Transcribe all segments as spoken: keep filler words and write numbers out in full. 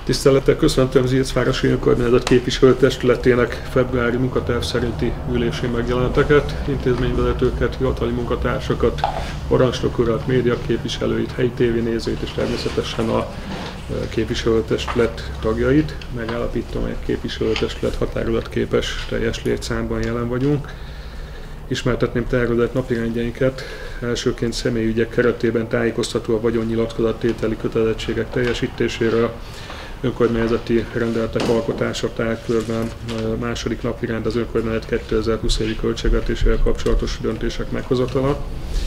Tisztelettel köszöntöm Zilcvárosi Önkormányzat képviselőtestületének februári munkaterv szerinti ülésén megjelenteket, intézményvezetőket, hivatali munkatársakat, parancsnok urat, média képviselőit, helyi tévénézőit és természetesen a képviselőtestület tagjait. Megállapítom, hogy a képviselőtestület határozatképes teljes létszámban jelen vagyunk. Ismertetném tervezett napirendjeinket. Elsőként személyügyek keretében tájékoztató a vagyonnyilatkozattételi kötelezettségek teljesítéséről, önkormányzati rendeletek alkotása tárgykörben. Második napirend az önkormányzat kétezer-húsz évi költségvetésével kapcsolatos döntések meghozatala.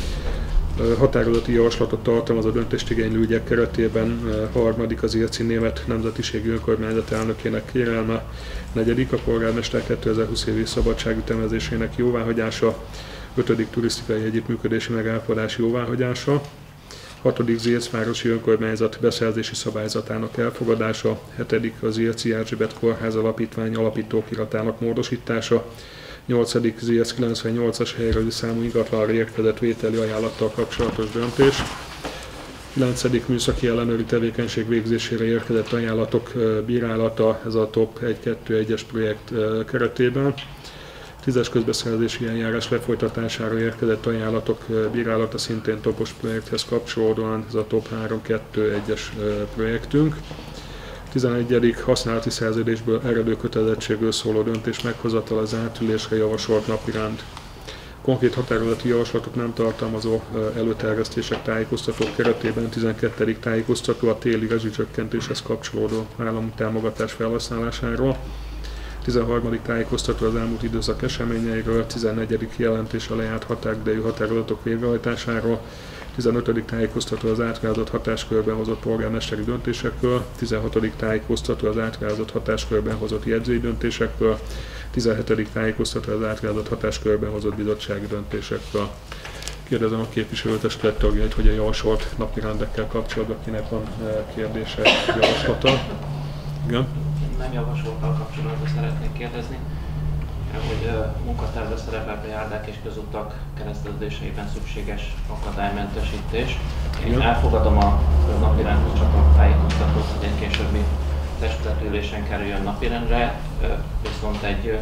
Határozati javaslatot tartalmaz a döntést igénylő ügyek keretében. Harmadik az Irci német nemzetiségű önkormányzat elnökének kérelme. Negyedik a polgármester kétezer-húsz évi szabadságütemezésének jóváhagyása. Ötödik turisztikai együttműködési megállapodás jóváhagyása. Hatodik Zilcvárosi Önkormányzat beszerzési szabályzatának elfogadása. Hetedik az Irci Erzsébet Kórház Alapítvány alapítókiratának módosítása. Nyolcadik Zilc kilencvennyolcas helyrajzi számú ingatlanra érkezett vételi ajánlattal kapcsolatos döntés. Kilencedik műszaki ellenőri tevékenység végzésére érkezett ajánlatok bírálata, ez a top egy kettő egyes projekt keretében. Tízes közbeszerzési eljárás lefolytatására érkezett ajánlatok bírálata szintén topos projekthez kapcsolódóan, ez a top három kettő egyes projektünk. tizenegyedik használati szerződésből eredő kötelezettségről szóló döntés meghozatal az átülésre javasolt napirend. Konkrét határozati javaslatot nem tartalmazó előterjesztések tájékoztatók keretében tizenkettedik tájékoztató a téli rezsicsökkentéshez kapcsolódó állami támogatás felhasználásáról. tizenharmadik tájékoztató az elmúlt időszak eseményeiről, tizennegyedik jelentés a lejárt határidejű határozatok végrehajtásáról, tizenötödik tájékoztató az átruházott hatáskörben hozott polgármesteri döntésekről, tizenhatodik tájékoztató az átruházott hatáskörben hozott jegyzői döntésekről, tizenhetedik tájékoztató az átruházott hatáskörben hozott bizottsági döntésekről. Kérdezem a képviselőtestület tagjait, hogy a javasolt napirendekkel kapcsolatban kinek van kérdése, javaslata. Igen? Nem javasoltal kapcsolatban szeretnék kérdezni, hogy munkatervben szerepel a járdák és közutak kereszteződéseiben szükséges akadálymentesítés. Én elfogadom a napirendhez, csak a tájékoztatót, hogy egy későbbi testületülésen kerüljön napirendre, viszont egy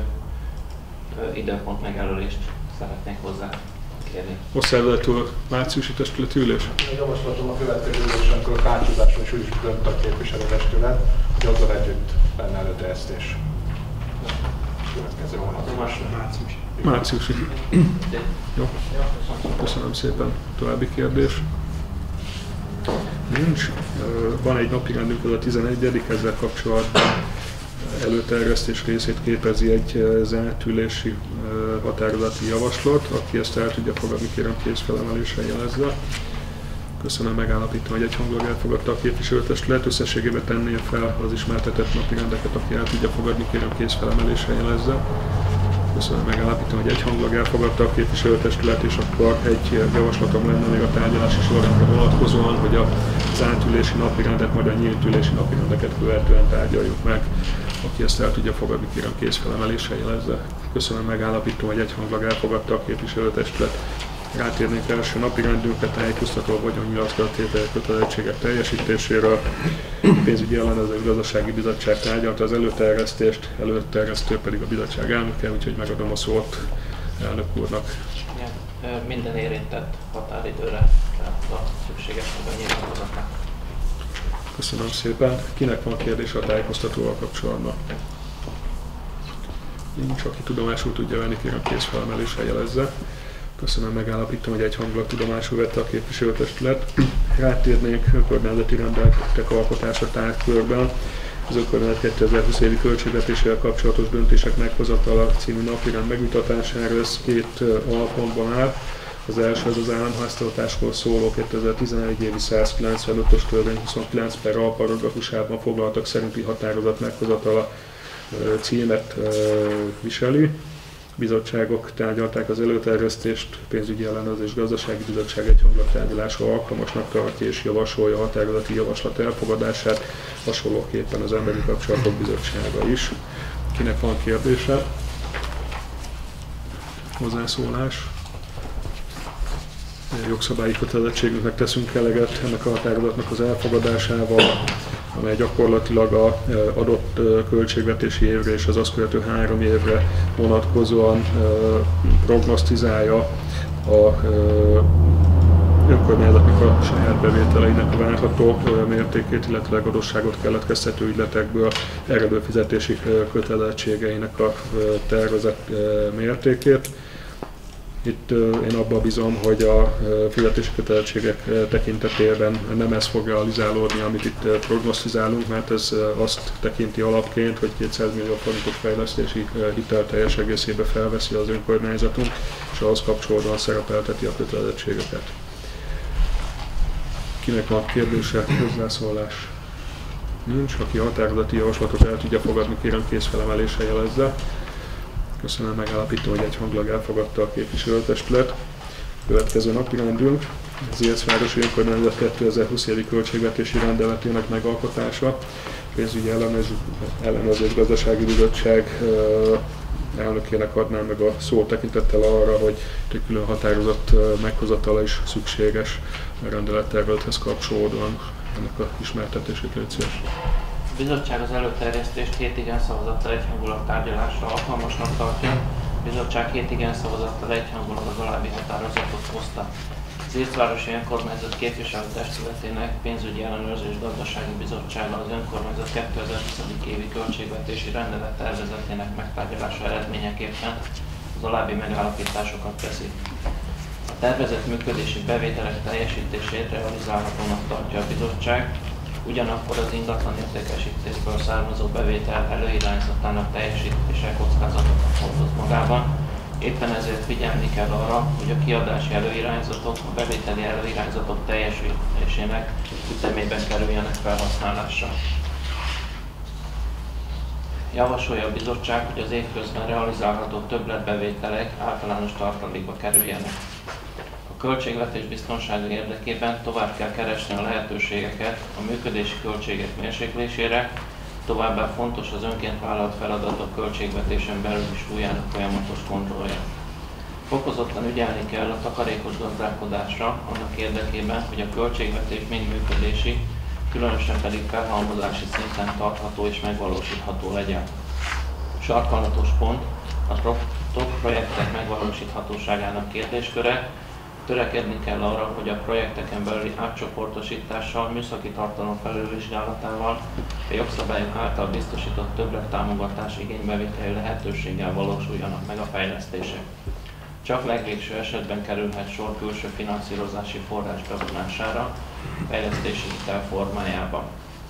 időpont megjelölést szeretnék hozzá kérni. Osztályvezető márciusi testületi ülés? A javaslatom a következő ülésen, amikor a kácsúzáson is úgy is dönt a képviselőtestület, hogy azzal együtt lenne előterjesztés. Következő hónap. Márciusi. Márciusi. Jó. Köszönöm szépen. További kérdés? Nincs. Van egy napirendünk, az a tizenegyedik, ezzel kapcsolatban előterjesztés részét képezi egy zártülési határozati javaslat. Aki ezt el tudja fogadni, kérem kézfelemeléssel jelezze. Köszönöm, megállapítom, hogy egyhangulag elfogadta a képviselőtestület. Összességében tenné fel az ismertetett napirendeket, aki el tudja fogadni, kérem kézfelemeléssel jelezze. Köszönöm, megállapítom, hogy egyhangulag elfogadta a képviselőtestület, és akkor egy javaslatom lenne még a tárgyalási sorrendre vonatkozóan, hogy a zártülési napirendet majd a nyílt ülési napirendeket követően tárgyaljuk meg. Aki ezt el tudja fogadni, kérem kézfelemeléssel jelezze. Köszönöm, megállapítom, hogy egyhangulag elfogadta a képviselőtestület. Rátérnénk első napirendünkre, tájékoztató a vagyonnyilatkozattételi kötelezettségek teljesítéséről. A pénzügyi ellenőrző gazdasági bizottság tárgyalta az előterjesztést, előterjesztő pedig a bizottság elnöke, úgyhogy megadom a szót elnök úrnak. Ja, minden érintett határidőre, tehát a szükséges nyilatkozatnak. Köszönöm szépen. Kinek van kérdése a tájékoztatóval kapcsolatban? Nincs, aki tudomásul tudja venni, kérem kézfelemeléssel jelezze. Köszönöm, megállapítom, hogy egyhangulag tudomásul vette a képviselőtestület. Rátérnénk önkormányzati rendeletek alkotása tárgykörben. Az önkormányzat kétezer-húsz évi költségvetésével kapcsolatos döntések meghozatala című napirend megvitatására, ez két alpontban áll. Az első az az államháztartásról szóló kétezer-tizenegy évi százkilencvenötös törvény huszonkilenc per A paragrafusában foglaltak szerinti határozat meghozatala címet viseli. Bizottságok tárgyalták az előterjesztést, pénzügyi ellenőrzés gazdasági bizottság egyhangulag tárgyalásra alkalmasnak tartja és javasolja a határozati javaslat elfogadását, hasonlóképpen az Emberi Kapcsolatok Bizottsága is. Kinek van kérdése? Hozzászólás? Jogszabályi kötelezettségünknek teszünk eleget ennek a határozatnak az elfogadásával. amely gyakorlatilag az adott költségvetési évre és az azt követő három évre vonatkozóan prognosztizálja a önkormányzatnak a saját bevételeinek a várható mértékét, illetve adósságot keletkeztető ügyletekből eredő fizetési kötelezettségeinek a tervezett mértékét. Itt én abban bízom, hogy a fizetési kötelezettségek tekintetében nem ez fog realizálódni, amit itt prognosztizálunk, mert ez azt tekinti alapként, hogy kétszáz millió forintos fejlesztési hitel teljes egészébe felveszi az önkormányzatunk, és ahhoz kapcsolódóan szerepelteti a kötelezettségeket. Kinek van kérdése, hozzászólás? Nincs. Aki a határozati javaslatot el tudja fogadni, kérem kézfelemeléssel jelezze. Köszönöm, megállapítom, hogy egyhangulag elfogadta a képviselőtestület. Következő napirendünk az Észvárosi Önkormányzat kétezer-húsz évi költségvetési rendeletének megalkotása. Pénzügyi ellenőrzés gazdasági bizottság elnökének adnám meg a szó tekintettel arra, hogy egy külön határozat meghozatala is szükséges a rendelettervezethez kapcsolódóan. Ennek a ismertetését légy szíves. A bizottság az előterjesztést hét igen szavazattal egyhangulag tárgyalásra alkalmasnak tartja. A bizottság hét igen szavazattal egyhangulag az alábbi határozatot hozta. Az Észvárosi Önkormányzat képviselőtestületének pénzügyi ellenőrzés gazdasági bizottsága az önkormányzat kétezer-húsz évi költségvetési rendelet tervezetének megtárgyalása eredményeképpen az alábbi megállapításokat teszi. A tervezett működési bevételek teljesítését realizálhatónak tartja a bizottság, ugyanakkor az ingatlan értékesítésből származó bevétel előirányzatának teljesítése kockázatokat hordoz magában. Éppen ezért figyelni kell arra, hogy a kiadási előirányzatok a bevételi előirányzatok teljesülésének ütemében kerüljenek felhasználásra. Javasolja a bizottság, hogy az év közben realizálható többletbevételek általános tartalékba kerüljenek. A költségvetés biztonsága érdekében tovább kell keresni a lehetőségeket a működési költségek mérséklésére, továbbá fontos az önként vállalt feladatok költségvetésen belüli súlyának folyamatos kontrollja. Fokozottan ügyelni kell a takarékos gazdálkodásra annak érdekében, hogy a költségvetés mind működési, különösen pedig felhalmozási szinten tartható és megvalósítható legyen. Sarkalatos pont a top projektek megvalósíthatóságának kérdésköre. Törekedni kell arra, hogy a projekteken belüli átcsoportosítással, műszaki tartalom felülvizsgálatával, a jogszabályok által biztosított többlettámogatás igénybevételi lehetőséggel valósuljanak meg a fejlesztések. Csak legvégső esetben kerülhet sor külső finanszírozási forrás bevonására, fejlesztési hitel formájában.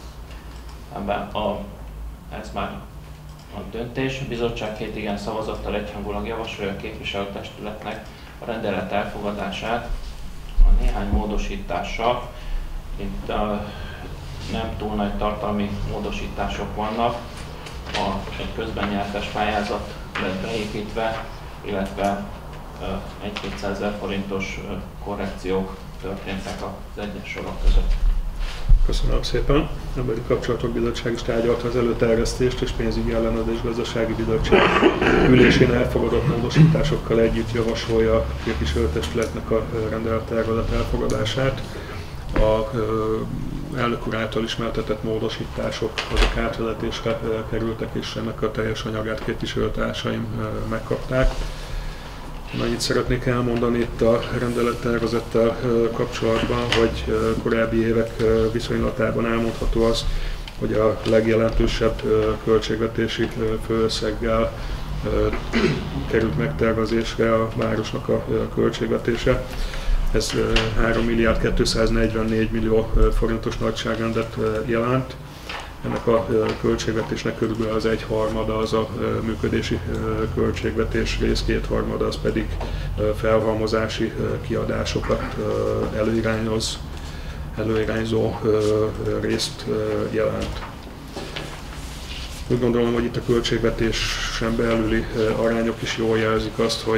A, ez már a döntés. A bizottság hét igen szavazattal egyhangulag javasolja a képviselőtestületnek a rendelet elfogadását a néhány módosítással. Itt uh, nem túl nagy tartalmi módosítások vannak. A, egy közben nyertes pályázat lett beépítve, illetve uh, egy-kétszázezer forintos uh, korrekciók történtek az egyes sorok között. Köszönöm szépen. Emberi Kapcsolatok Bizottság is tárgyalta az előterjesztést, és pénzügyi ellenőrzés gazdasági bizottság ülésén elfogadott módosításokkal együtt javasolja a képviselőtestületnek a rendelettervezet elfogadását. A elnök úr által ismertetett módosítások azok átvezetésre kerültek, és ennek a teljes anyagát képviselőtársaim megkapták. Annyit szeretnék elmondani itt a rendelettervezettel kapcsolatban, hogy korábbi évek viszonylatában elmondható az, hogy a legjelentősebb költségvetési főösszeggel került megtervezésre a városnak a költségvetése. Ez három milliárd kétszáznegyvennégy millió forintos nagyságrendet jelent. Ennek a költségvetésnek körülbelül az egyharmada az a működési költségvetés rész, kétharmada az pedig felhalmozási kiadásokat előirányoz, előirányzó részt jelent. Úgy gondolom, hogy itt a költségvetésen belüli arányok is jól jelzik azt, hogy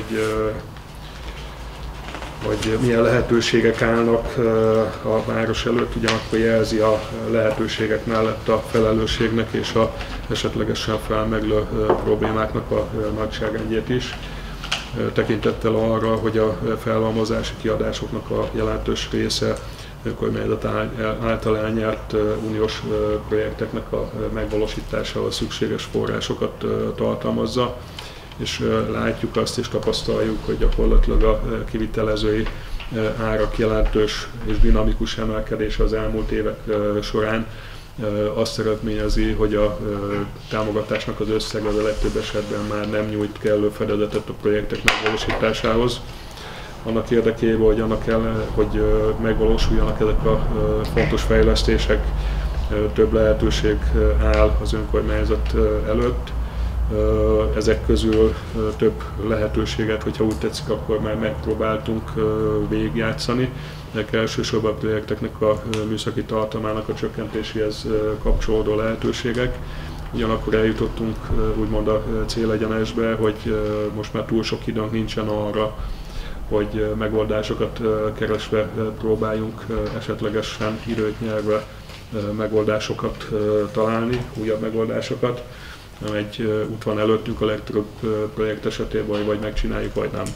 hogy milyen lehetőségek állnak a város előtt, ugyanakkor jelzi a lehetőségek mellett a felelősségnek és a esetlegesen felmerülő problémáknak a nagyságrendjét is. Tekintettel arra, hogy a felhalmozási kiadásoknak a jelentős része önkormányzat által elnyert uniós projekteknek a megvalósításához szükséges forrásokat tartalmazza, és látjuk azt és tapasztaljuk, hogy gyakorlatilag a kivitelezői árak jelentős és dinamikus emelkedése az elmúlt évek során azt eredményezi, hogy a támogatásnak az összege az a legtöbb esetben már nem nyújt kellő fedezetet a projektek megvalósításához. Annak érdekében, hogy, annak ellen, hogy megvalósuljanak ezek a fontos fejlesztések, több lehetőség áll az önkormányzat előtt. Ezek közül több lehetőséget, hogyha úgy tetszik, akkor már megpróbáltunk végigjátszani. Ezek elsősorban a projekteknek a műszaki tartalmának a csökkentéséhez kapcsolódó lehetőségek. Ugyanakkor eljutottunk úgymond a célegyenesbe, hogy most már túl sok időnk nincsen arra, hogy megoldásokat keresve próbáljunk esetlegesen időt nyerve megoldásokat találni, újabb megoldásokat. Egy út van előttünk a legtöbb projekt esetében, vagy megcsináljuk, vagy nem.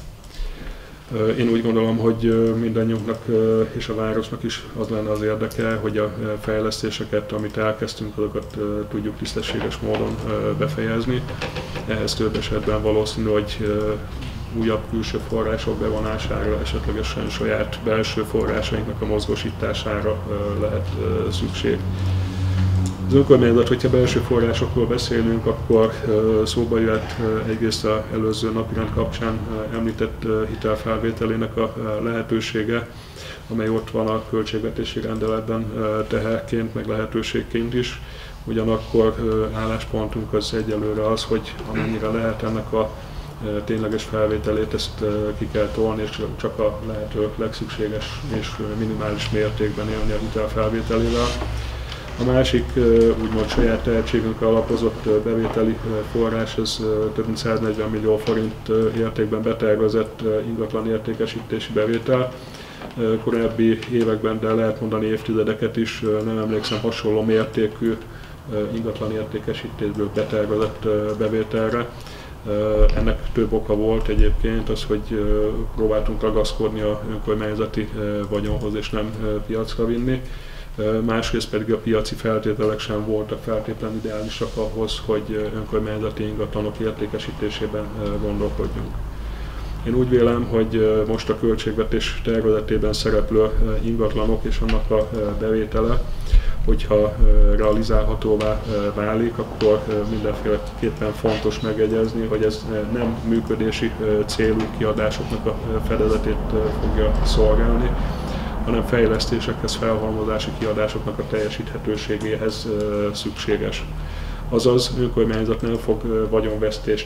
Én úgy gondolom, hogy mindannyiunknak és a városnak is az lenne az érdeke, hogy a fejlesztéseket, amit elkezdtünk, azokat tudjuk tisztességes módon befejezni. Ehhez több esetben valószínű, hogy újabb külső források bevonására, esetlegesen saját belső forrásainknak a mozgósítására lehet szükség. Az önkormányzat, hogyha belső forrásokról beszélünk, akkor szóba jöhet egyrészt az előző napirend kapcsán említett hitelfelvételének a lehetősége, amely ott van a költségvetési rendeletben teherként, meg lehetőségként is. Ugyanakkor álláspontunk az egyelőre az, hogy amennyire lehet ennek a tényleges felvételét, ezt ki kell tolni, és csak a lehető legszükséges és minimális mértékben élni a hitelfelvételével. A másik úgymond saját tehetségünkre alapozott bevételi forrás, ez több mint száznegyven millió forint értékben betervezett ingatlan értékesítési bevétel. Korábbi években, de lehet mondani évtizedeket is, nem emlékszem hasonló mértékű ingatlan értékesítésből betervezett bevételre. Ennek több oka volt egyébként az, hogy próbáltunk ragaszkodni a önkormányzati vagyonhoz és nem piacra vinni. Másrészt pedig a piaci feltételek sem voltak feltétlenül ideálisak ahhoz, hogy önkormányzati ingatlanok értékesítésében gondolkodjunk. Én úgy vélem, hogy most a költségvetés tervezetében szereplő ingatlanok és annak a bevétele, hogyha realizálhatóvá válik, akkor mindenféleképpen fontos megegyezni, hogy ez nem működési célú kiadásoknak a fedezetét fogja szolgálni, hanem fejlesztésekhez, felhalmozási kiadásoknak a teljesíthetőségéhez szükséges. Azaz, önkormányzat nem fog vagyonvesztést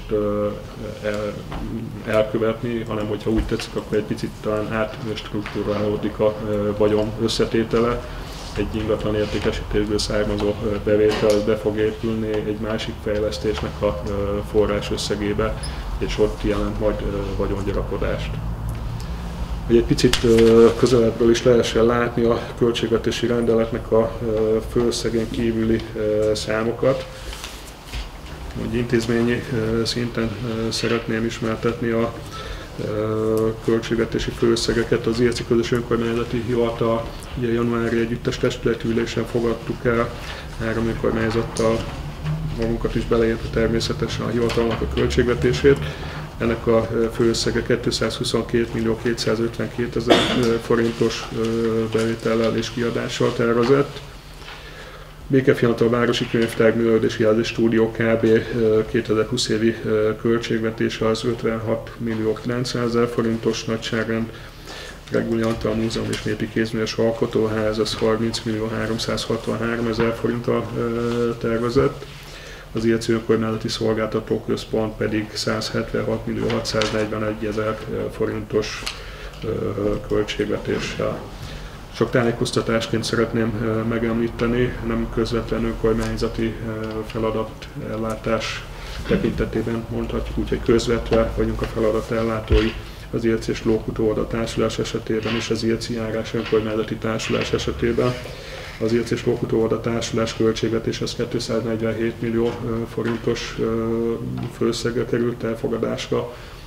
elkövetni, hanem hogyha úgy tetszik, akkor egy picit talán átstruktúrálódik a vagyon összetétele. Egy ingatlan értékesítésből származó bevétel az be fog épülni egy másik fejlesztésnek a forrás összegébe, és ott jelent majd vagyongyarapodást. Hogy egy picit közelebbről is lehessen látni a költségvetési rendeletnek a főösszegen kívüli számokat. Úgy intézményi szinten szeretném ismertetni a költségvetési főösszegeket. Az Érci Közös Önkormányzati Hivatal ugye januári együttes testületi ülésen fogadtuk el három önkormányzattal, magunkat is beleértve természetesen a hivatalnak a költségvetését. Ennek a főösszege kétszázhuszonkettő millió kétszázötvenkétezer forintos bevétellel és kiadással tervezett. Békefiatal Városi Könyvtár Művelődési Ház és Stúdió Kb. kétezer-húsz évi költségvetése az ötvenhat millió kilencszázezer forintos nagyságrend. Reguli Antal Múzeum és Népi Kézműves Alkotóház az harminc millió háromszázhatvanháromezer forinttal tervezett. Az Érci Önkormányzati Szolgáltatóközpont pedig százhetvenhat millió hatszáznegyvenegy forintos költségvetéssel. Csak tájékoztatásként szeretném megemlíteni, nem közvetlen önkormányzati feladatellátás tekintetében mondhatjuk úgy, hogy közvetve vagyunk a feladatellátói az Érci és Lókutó Oda Társulás esetében és az Érci Járás Önkormányzati Társulás esetében. Az Érci és Lókutó Oda Társulás költségvetés az kétszáznegyvenhét millió forintos főösszeggel került elfogadásra,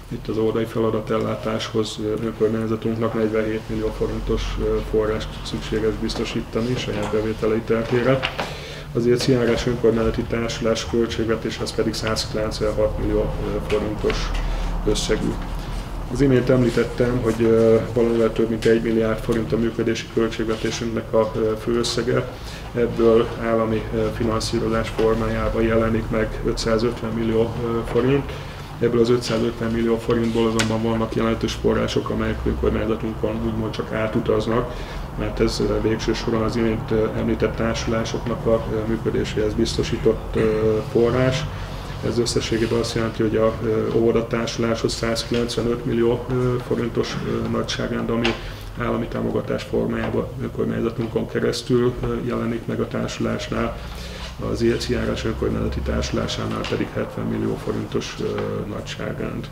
Itt az oldai feladatellátáshoz önkormányzatunknak negyvenhét millió forintos forrást szükséges biztosítani saját bevételei terhére. Az Érci-járás önkormányzati társulás költségvetéshez pedig százkilencvenhat millió forintos összegű. Az imént említettem, hogy valamivel több mint egy milliárd forint a működési költségvetésünknek a főösszege, ebből állami finanszírozás formájában jelenik meg ötszázötven millió forint. Ebből az ötszázötven millió forintból azonban vannak jelentős források, amelyek önkormányzatunkon úgymond csak átutaznak, mert ez végső soron az imént említett társulásoknak a működéséhez biztosított forrás. Ez összességében azt jelenti, hogy a óvodatársuláshoz százkilencvenöt millió forintos nagyságrend, ami állami támogatás formájában önkormányzatunkon keresztül jelenik meg a társulásnál, az Érci-járás önkormányzati társulásánál pedig hetven millió forintos nagyságrend.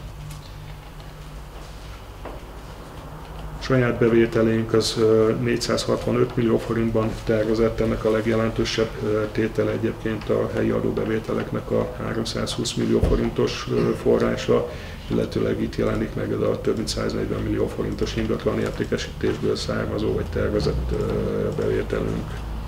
Saját bevételénk az négyszázhatvanöt millió forintban tervezett, ennek a legjelentősebb tétele egyébként a helyi adóbevételeknek a háromszázhúsz millió forintos forrása, illetőleg itt jelenik meg ez a több mint száznegyven millió forintos ingatlan értékesítésből származó vagy tervezett bevételünk.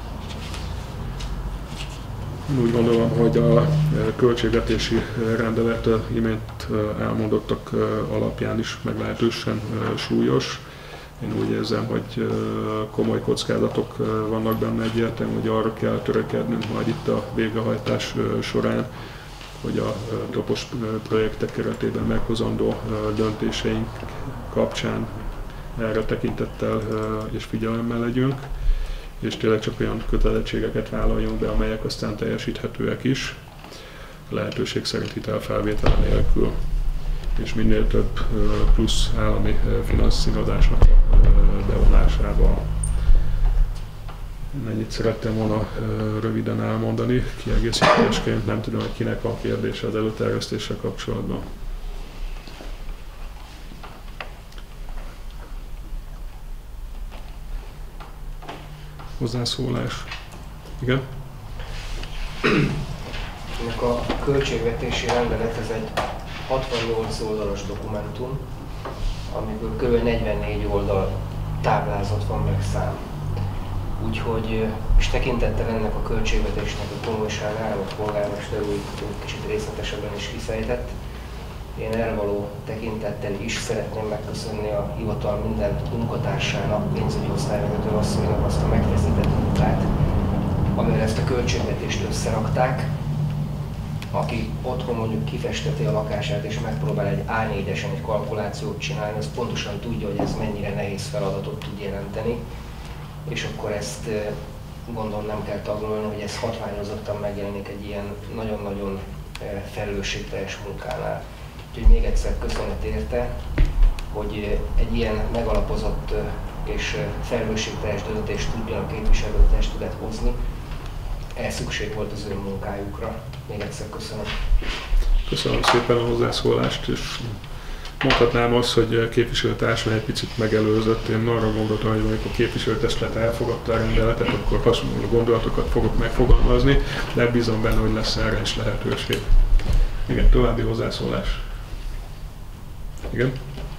Úgy gondolom, hogy a költségvetési rendelet imént elmondottak alapján is meglehetősen súlyos. Én úgy érzem, hogy komoly kockázatok vannak benne, egyértelmű, hogy arra kell törekednünk majd itt a végrehajtás során, hogy a topos projektek keretében meghozandó döntéseink kapcsán erre tekintettel és figyelemmel legyünk, és tényleg csak olyan kötelezettségeket vállaljunk be, amelyek aztán teljesíthetőek is, lehetőség szerint hitelfelvétel nélkül, és minél több plusz állami finanszírozásnak a bevonásával. Ennyit szerettem volna röviden elmondani, kiegészítésként. Nem tudom, hogy kinek van kérdése az előterjesztéssel kapcsolatban. Hozzászólás. Igen? Ennek a költségvetési rendelet, ez egy hatvannyolc oldalas dokumentum, amiből kb. negyvennégy oldal táblázat van meg szám. Úgyhogy, és tekintettel ennek a költségvetésnek a komolyságára, a polgármester úr kicsit részletesebben is kifejtett, én erre való tekintettel is szeretném megköszönni a hivatal minden munkatársának, pénzügyi osztályvezető asszonynak azt a megfeszített munkát, amivel ezt a költségvetést összerakták. Aki otthon mondjuk kifesteti a lakását és megpróbál egy á négyesen egy kalkulációt csinálni, az pontosan tudja, hogy ez mennyire nehéz feladatot tud jelenteni, és akkor ezt gondolom nem kell tagolni, hogy ez hatványozottan megjelenik egy ilyen nagyon-nagyon felelősségteljes munkánál. Úgyhogy még egyszer köszönet érte, hogy egy ilyen megalapozott és felelősségteljes döntést tudjon a képviselőtestület hozni. Ehhez szükség volt az ő munkájukra. Még egyszer köszönöm. Köszönöm szépen a hozzászólást, és mondhatnám azt, hogy képviselőtársam egy picit megelőzött. Én arra gondoltam, hogy amikor a képviselőtestület elfogadta a rendeletet, akkor hasonló gondolatokat fogok megfogalmazni, de bízom benne, hogy lesz erre is lehetőség. Igen, további hozzászólás. Igen?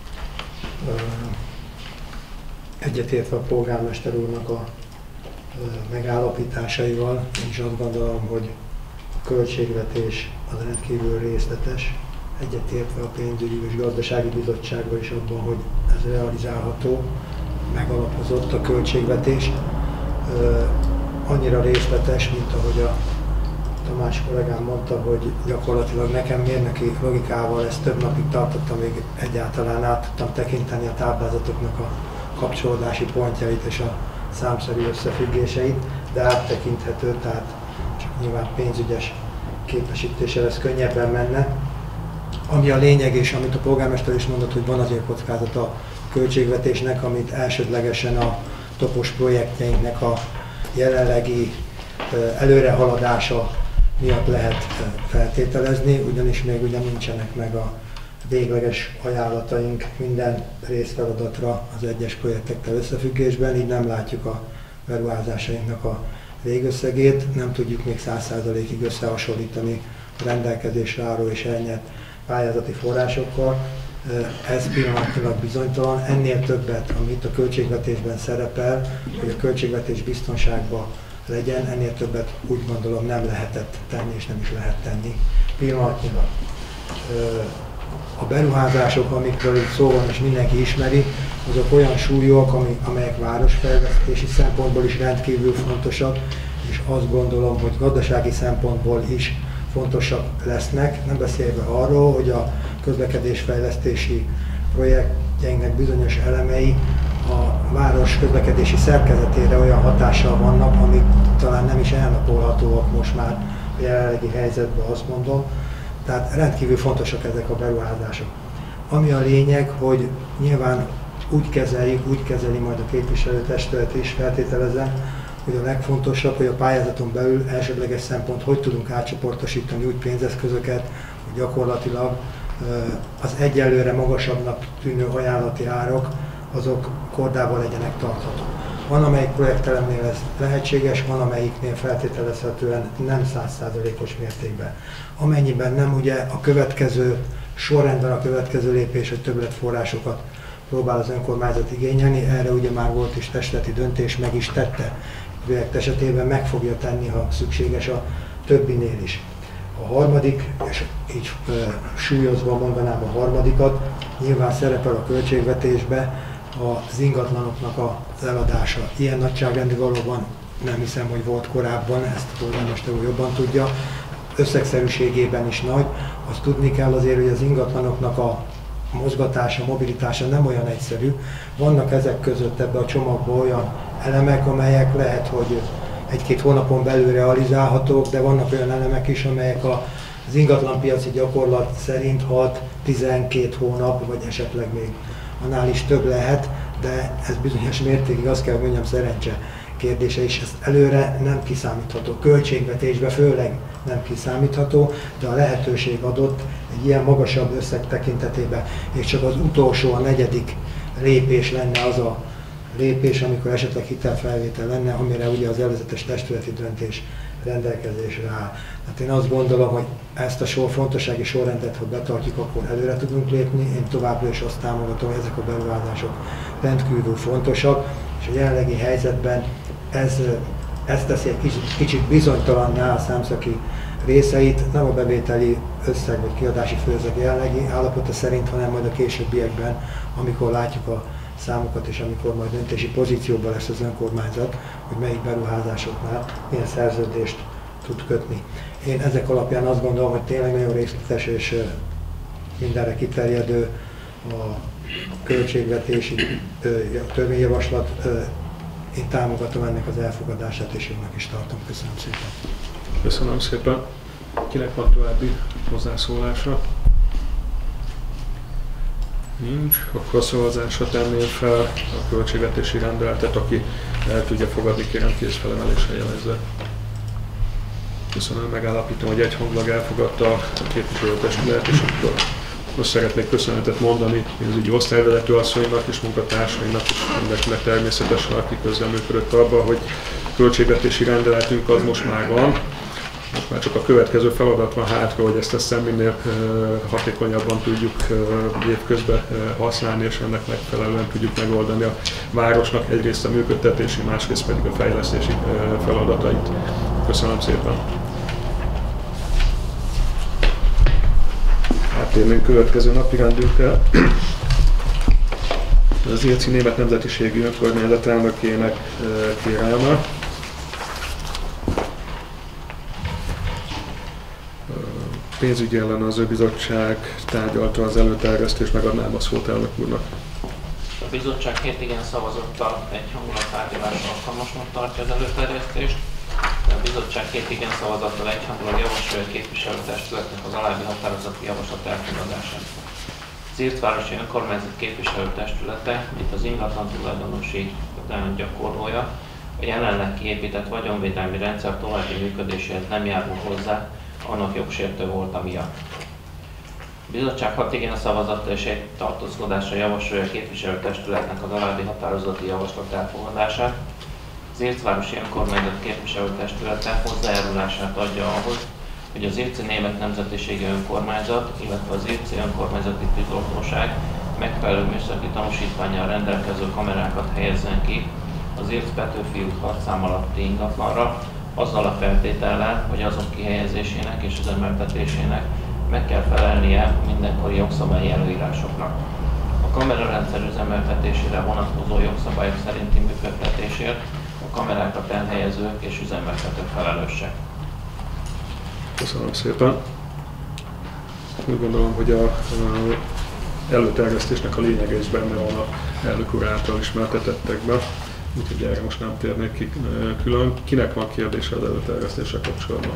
Egyetértve a polgármester úrnak a megállapításaival, én is azt gondolom, hogy a költségvetés az rendkívül részletes, egyetértve a pénzügyi és gazdasági bizottságban is abban, hogy ez realizálható, megalapozott a költségvetés. Annyira részletes, mint ahogy a Tamás kollégám mondta, hogy gyakorlatilag nekem mérnöki logikával ezt több napig tartottam, még egyáltalán át tudtam tekinteni a táblázatoknak a kapcsolódási pontjait és a számszerű összefüggéseit, de áttekinthető, tehát csak nyilván pénzügyes képesítéssel ez könnyebben menne. Ami a lényeg, és amit a polgármester is mondott, hogy van azért kockázata a költségvetésnek, amit elsődlegesen a topos projektjeinknek a jelenlegi előrehaladása miatt lehet feltételezni, ugyanis még ugye nincsenek meg a végleges ajánlataink minden részfeladatra az egyes projektekkel összefüggésben, így nem látjuk a beruházásainknak a végösszegét, nem tudjuk még száz százalékig összehasonlítani a rendelkezésre álló és elnyert pályázati forrásokkal. Ez pillanatnyilag bizonytalan. Ennél többet, amit a költségvetésben szerepel, hogy a költségvetés biztonságban legyen, ennél többet úgy gondolom nem lehetett tenni, és nem is lehet tenni pillanatnyilag. A beruházások, amikről itt szó van, és mindenki ismeri, azok olyan súlyok, amelyek városfejlesztési szempontból is rendkívül fontosak, és azt gondolom, hogy gazdasági szempontból is fontosak lesznek. Nem beszélve arról, hogy a közlekedésfejlesztési projektjeinknek bizonyos elemei a város közlekedési szerkezetére olyan hatással vannak, amik talán nem is elnapolhatóak most már a jelenlegi helyzetben, azt mondom. Tehát rendkívül fontosak ezek a beruházások. Ami a lényeg, hogy nyilván úgy kezeljük, úgy kezeli majd a képviselőtestület is, feltételezem, hogy a legfontosabb, hogy a pályázaton belül elsődleges szempont, hogy tudunk átcsoportosítani úgy pénzeszközöket, hogy gyakorlatilag az egyelőre magasabbnak tűnő ajánlati árak, azok kordában legyenek tarthatók. Van, amelyik projektelemnél ez lehetséges, van, amelyiknél feltételezhetően nem száz százalékos mértékben. Amennyiben nem, ugye a következő sorrendben a következő lépés, hogy többletforrásokat próbál az önkormányzat igényelni, erre ugye már volt is testületi döntés, meg is tette. A projekt esetében meg fogja tenni, ha szükséges, a többinél is. A harmadik, és így e, súlyozva mondanám a harmadikat, nyilván szerepel a költségvetésbe az ingatlanoknak az eladása. Ilyen nagyságrendű valóban nem hiszem, hogy volt korábban, ezt a polgármester úr jobban tudja. Összegszerűségében is nagy. Azt tudni kell azért, hogy az ingatlanoknak a mozgatása, mobilitása nem olyan egyszerű. Vannak ezek között ebbe a csomagban olyan elemek, amelyek lehet, hogy egy-két hónapon belül realizálhatók, de vannak olyan elemek is, amelyek az ingatlanpiaci gyakorlat szerint hat-tizenkét hónap, vagy esetleg még annál is több lehet, de ez bizonyos mértékig azt kell mondjam, szerencse kérdése is, ez előre nem kiszámítható. Költségvetésben főleg nem kiszámítható, de a lehetőség adott egy ilyen magasabb összeg tekintetében, és csak az utolsó, a negyedik lépés lenne az a lépés, amikor esetleg hitelfelvétel lenne, amire ugye az előzetes testületi döntés rendelkezésre áll. Hát én azt gondolom, hogy ezt a sor, fontossági sorrendet, ha betartjuk, akkor előre tudunk lépni. Én továbbra is azt támogatom, hogy ezek a beruházások rendkívül fontosak, és a jelenlegi helyzetben ez, ez teszi egy kicsit, kicsit bizonytalanná a számszaki részeit, nem a bevételi összeg vagy kiadási főösszeg jelenlegi állapota szerint, hanem majd a későbbiekben, amikor látjuk a számokat, és amikor majd döntési pozícióban lesz az önkormányzat, hogy melyik beruházásoknál milyen szerződést tud kötni. Én ezek alapján azt gondolom, hogy tényleg nagyon részletes és mindenre kiterjedő a költségvetési törvényjavaslat. Én támogatom ennek az elfogadását, és jónak is tartom. Köszönöm szépen. Köszönöm szépen. Kinek van további hozzászólása? Nincs. Akkor a szavazásra tenném fel a költségvetési rendeletet, aki el tudja fogadni, kérem kézfelemeléssel jelezze. Köszönöm, megállapítom, hogy egyhangulag elfogadta a képviselőtestület, és akkor most szeretnék köszönetet mondani pénzügyi osztályvezető asszonynak és munkatársainak, és mindenkinek természetesen, aki közreműködött abban, hogy a költségvetési rendeletünk az most már van. Most már csak a következő feladat van hátra, hogy ezt aztán minél uh, hatékonyabban tudjuk uh, évközben uh, használni, és ennek megfelelően tudjuk megoldani a városnak egyrészt a működtetési, másrészt pedig a fejlesztési uh, feladatait. Köszönöm szépen! Áttérnénk következő napi rendünkkel. Az Ilci Német Nemzetiségi Önkormányzat elnökének uh, kérelme. Pénzügyi ellenőrző bizottság tárgyalta az előterjesztést, megadnám a szót elnök úrnak. A bizottság két igen szavazattal egyhangulag tárgyalásra alkalmasnak tartja az előterjesztést. A bizottság két igen szavazattal egyhangulag javasolja a képviselőtestületnek az alábbi határozati javaslat elfogadását. Az Irtvárosi Önkormányzat képviselőtestülete, mint az ingatlan tulajdonosi gyakorlója, a jelenleg kiépített vagyonvédelmi rendszer további működéséhez nem járul hozzá, annak jogsértő volt miatt. A bizottság hat igen szavazattal és egy tartózkodásra javasolja a képviselőtestületnek az alábbi határozati javaslat elfogadását. Az Irtvárosi Önkormányzat képviselőtestülete hozzájárulását adja ahhoz, hogy az Irci Német Nemzetiségi Önkormányzat, illetve az Irci Önkormányzati Tűzoltóság megfelelő műszaki tanúsítvánnyal rendelkező kamerákat helyezzen ki az Irc Petőfi út harcszám alatti ingatlanra, azzal a feltétellel, hogy azok kihelyezésének és üzemeltetésének meg kell felelnie a mindenkori jogszabályi előírásoknak. A kamerarendszer üzemeltetésére vonatkozó jogszabályok szerinti működtetésért a kamerákat elhelyezők és üzemeltetők felelősek. Köszönöm szépen. Úgy gondolom, hogy a, a előterjesztésnek a lényege is benne van a elnök úr által ismertetettekben, úgyhogy erre most nem térnék ki külön. Kinek van kérdése az előterjesztéssel kapcsolatban?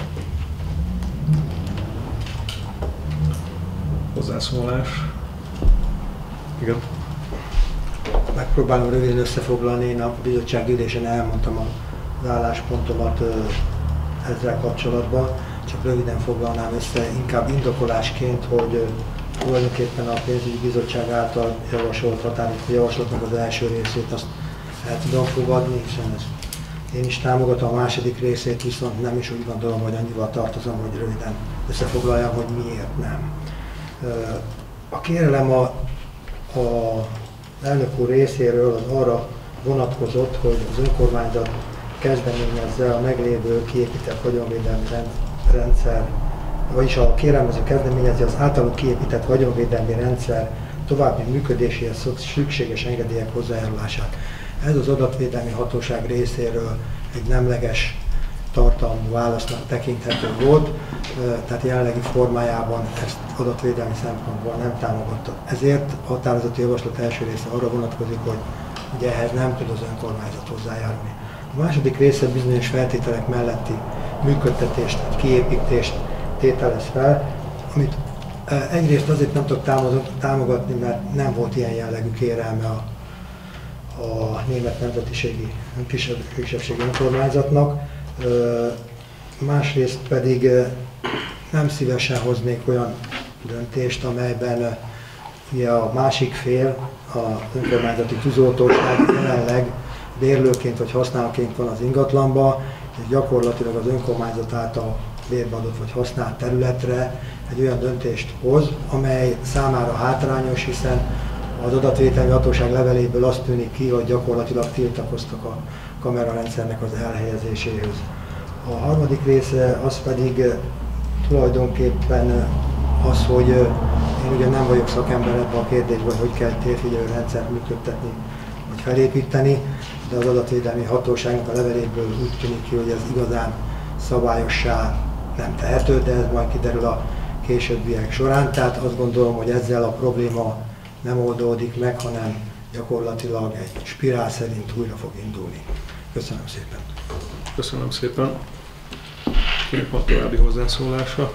Hozzászólás? Igen. Megpróbálom röviden összefoglalni, én a bizottsági ülésen elmondtam az álláspontomat ezzel kapcsolatban, csak röviden foglalnám össze, inkább indokolásként, hogy tulajdonképpen a pénzügyi bizottság által javasolt határidő javaslatnak az első részét azt el tudom fogadni, hiszen ezt én is támogatom, a második részét viszont nem is úgy gondolom, hogy annyival tartozom, hogy röviden összefoglaljam, hogy miért nem. A kérelem a, a elnök úr részéről az arra vonatkozott, hogy az önkormányzat kezdeményezze a meglévő kiépített vagyonvédelmi rendszer, vagyis a kérelmező kezdeményezi az általuk kiépített vagyonvédelmi rendszer további működéséhez szükséges engedélyek hozzájárulását. Ez az adatvédelmi hatóság részéről egy nemleges tartalmú válasznak tekinthető volt, tehát jelenlegi formájában ezt adatvédelmi szempontból nem támogatta. Ezért a határozati javaslat első része arra vonatkozik, hogy ugye ehhez nem tud az önkormányzat hozzájárulni. A második része bizonyos feltételek melletti működtetést, kiépítést tételez fel, amit egyrészt azért nem tudok támogatni, mert nem volt ilyen jellegű kérelme a, a német nemzetiségi kisebbségi önkormányzatnak. Másrészt pedig nem szívesen hoznék olyan döntést, amelyben ugye a másik fél, az önkormányzati tűzoltóság jelenleg bérlőként vagy használóként van az ingatlanba, és gyakorlatilag az önkormányzat által bérbe adott vagy használt területre egy olyan döntést hoz, amely számára hátrányos, hiszen az adatvételmi hatóság leveléből azt tűnik ki, hogy gyakorlatilag tiltakoztak a kamerarendszernek az elhelyezéséhez. A harmadik része az pedig tulajdonképpen az, hogy én ugye nem vagyok szakember ebben a kérdésben, hogy hogy kell térfigyelő rendszert működtetni vagy felépíteni, de az adatvédelmi hatóságnak a leveléből úgy tűnik ki, hogy ez igazán szabályossá nem tehető, de ez majd kiderül a későbbiek során. Tehát azt gondolom, hogy ezzel a probléma nem oldódik meg, hanem gyakorlatilag egy spirál szerint újra fog indulni. Köszönöm szépen. Köszönöm szépen. Kinek van további hozzászólása?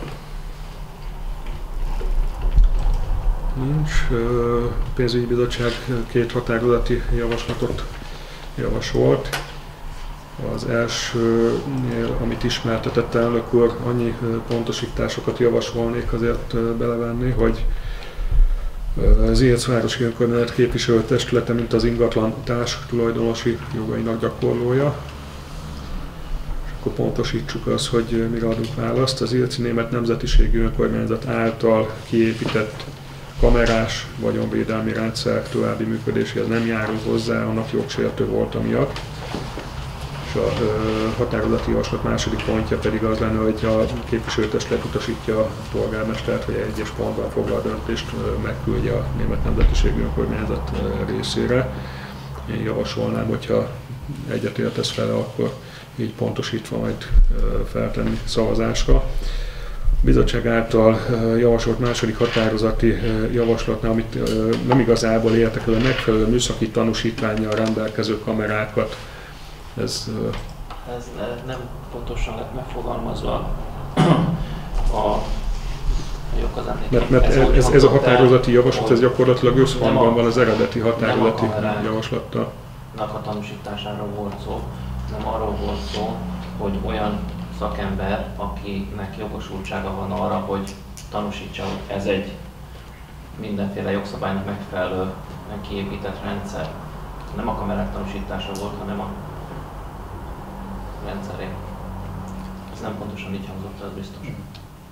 Nincs. A pénzügyi bizottság két határozati javaslatot javasolt. Az elsőnél, amit ismertetett elnök úr, annyi pontosításokat javasolnék azért belevenni, hogy az Ircvárosi Önkormányzat képviselőtestülete, mint az ingatlan társ tulajdonosi jogainak gyakorlója. És akkor pontosítsuk azt, hogy mire adunk választ. Az Irci Német Nemzetiségi Önkormányzat által kiépített kamerás vagyonvédelmi rendszer további működéséhez nem járul hozzá, annak jogsértő volt amiatt. És a határozati javaslat második pontja pedig az lenne, hogy a képviselőtestület utasítja a polgármestert, hogy egy egyes pontban foglalt döntést megküldje a Német Nemzetiségi Önkormányzat részére. Én javasolnám, hogyha egyetértesz vele, akkor így pontosítva majd feltenni szavazásra. A bizottság által javasolt második határozati javaslatnál, amit nem igazából értek el, a megfelelő műszaki tanúsítvánnyal rendelkező kamerákat. Ez, ez nem pontosan lett megfogalmazva a jogkazánnék. Mert, mert ez, ez a határozati javaslat, ez gyakorlatilag összhangban van az eredeti határozati javaslattal. A tanúsításáról volt szó, nem arról volt szó, hogy olyan szakember, akinek jogosultsága van arra, hogy tanúsítsa, hogy ez egy mindenféle jogszabálynak megfelelő, kiépített rendszer. Nem a kamerák tanúsítása volt, hanem a rendszeré. Ez nem pontosan így hangzott, ez biztos.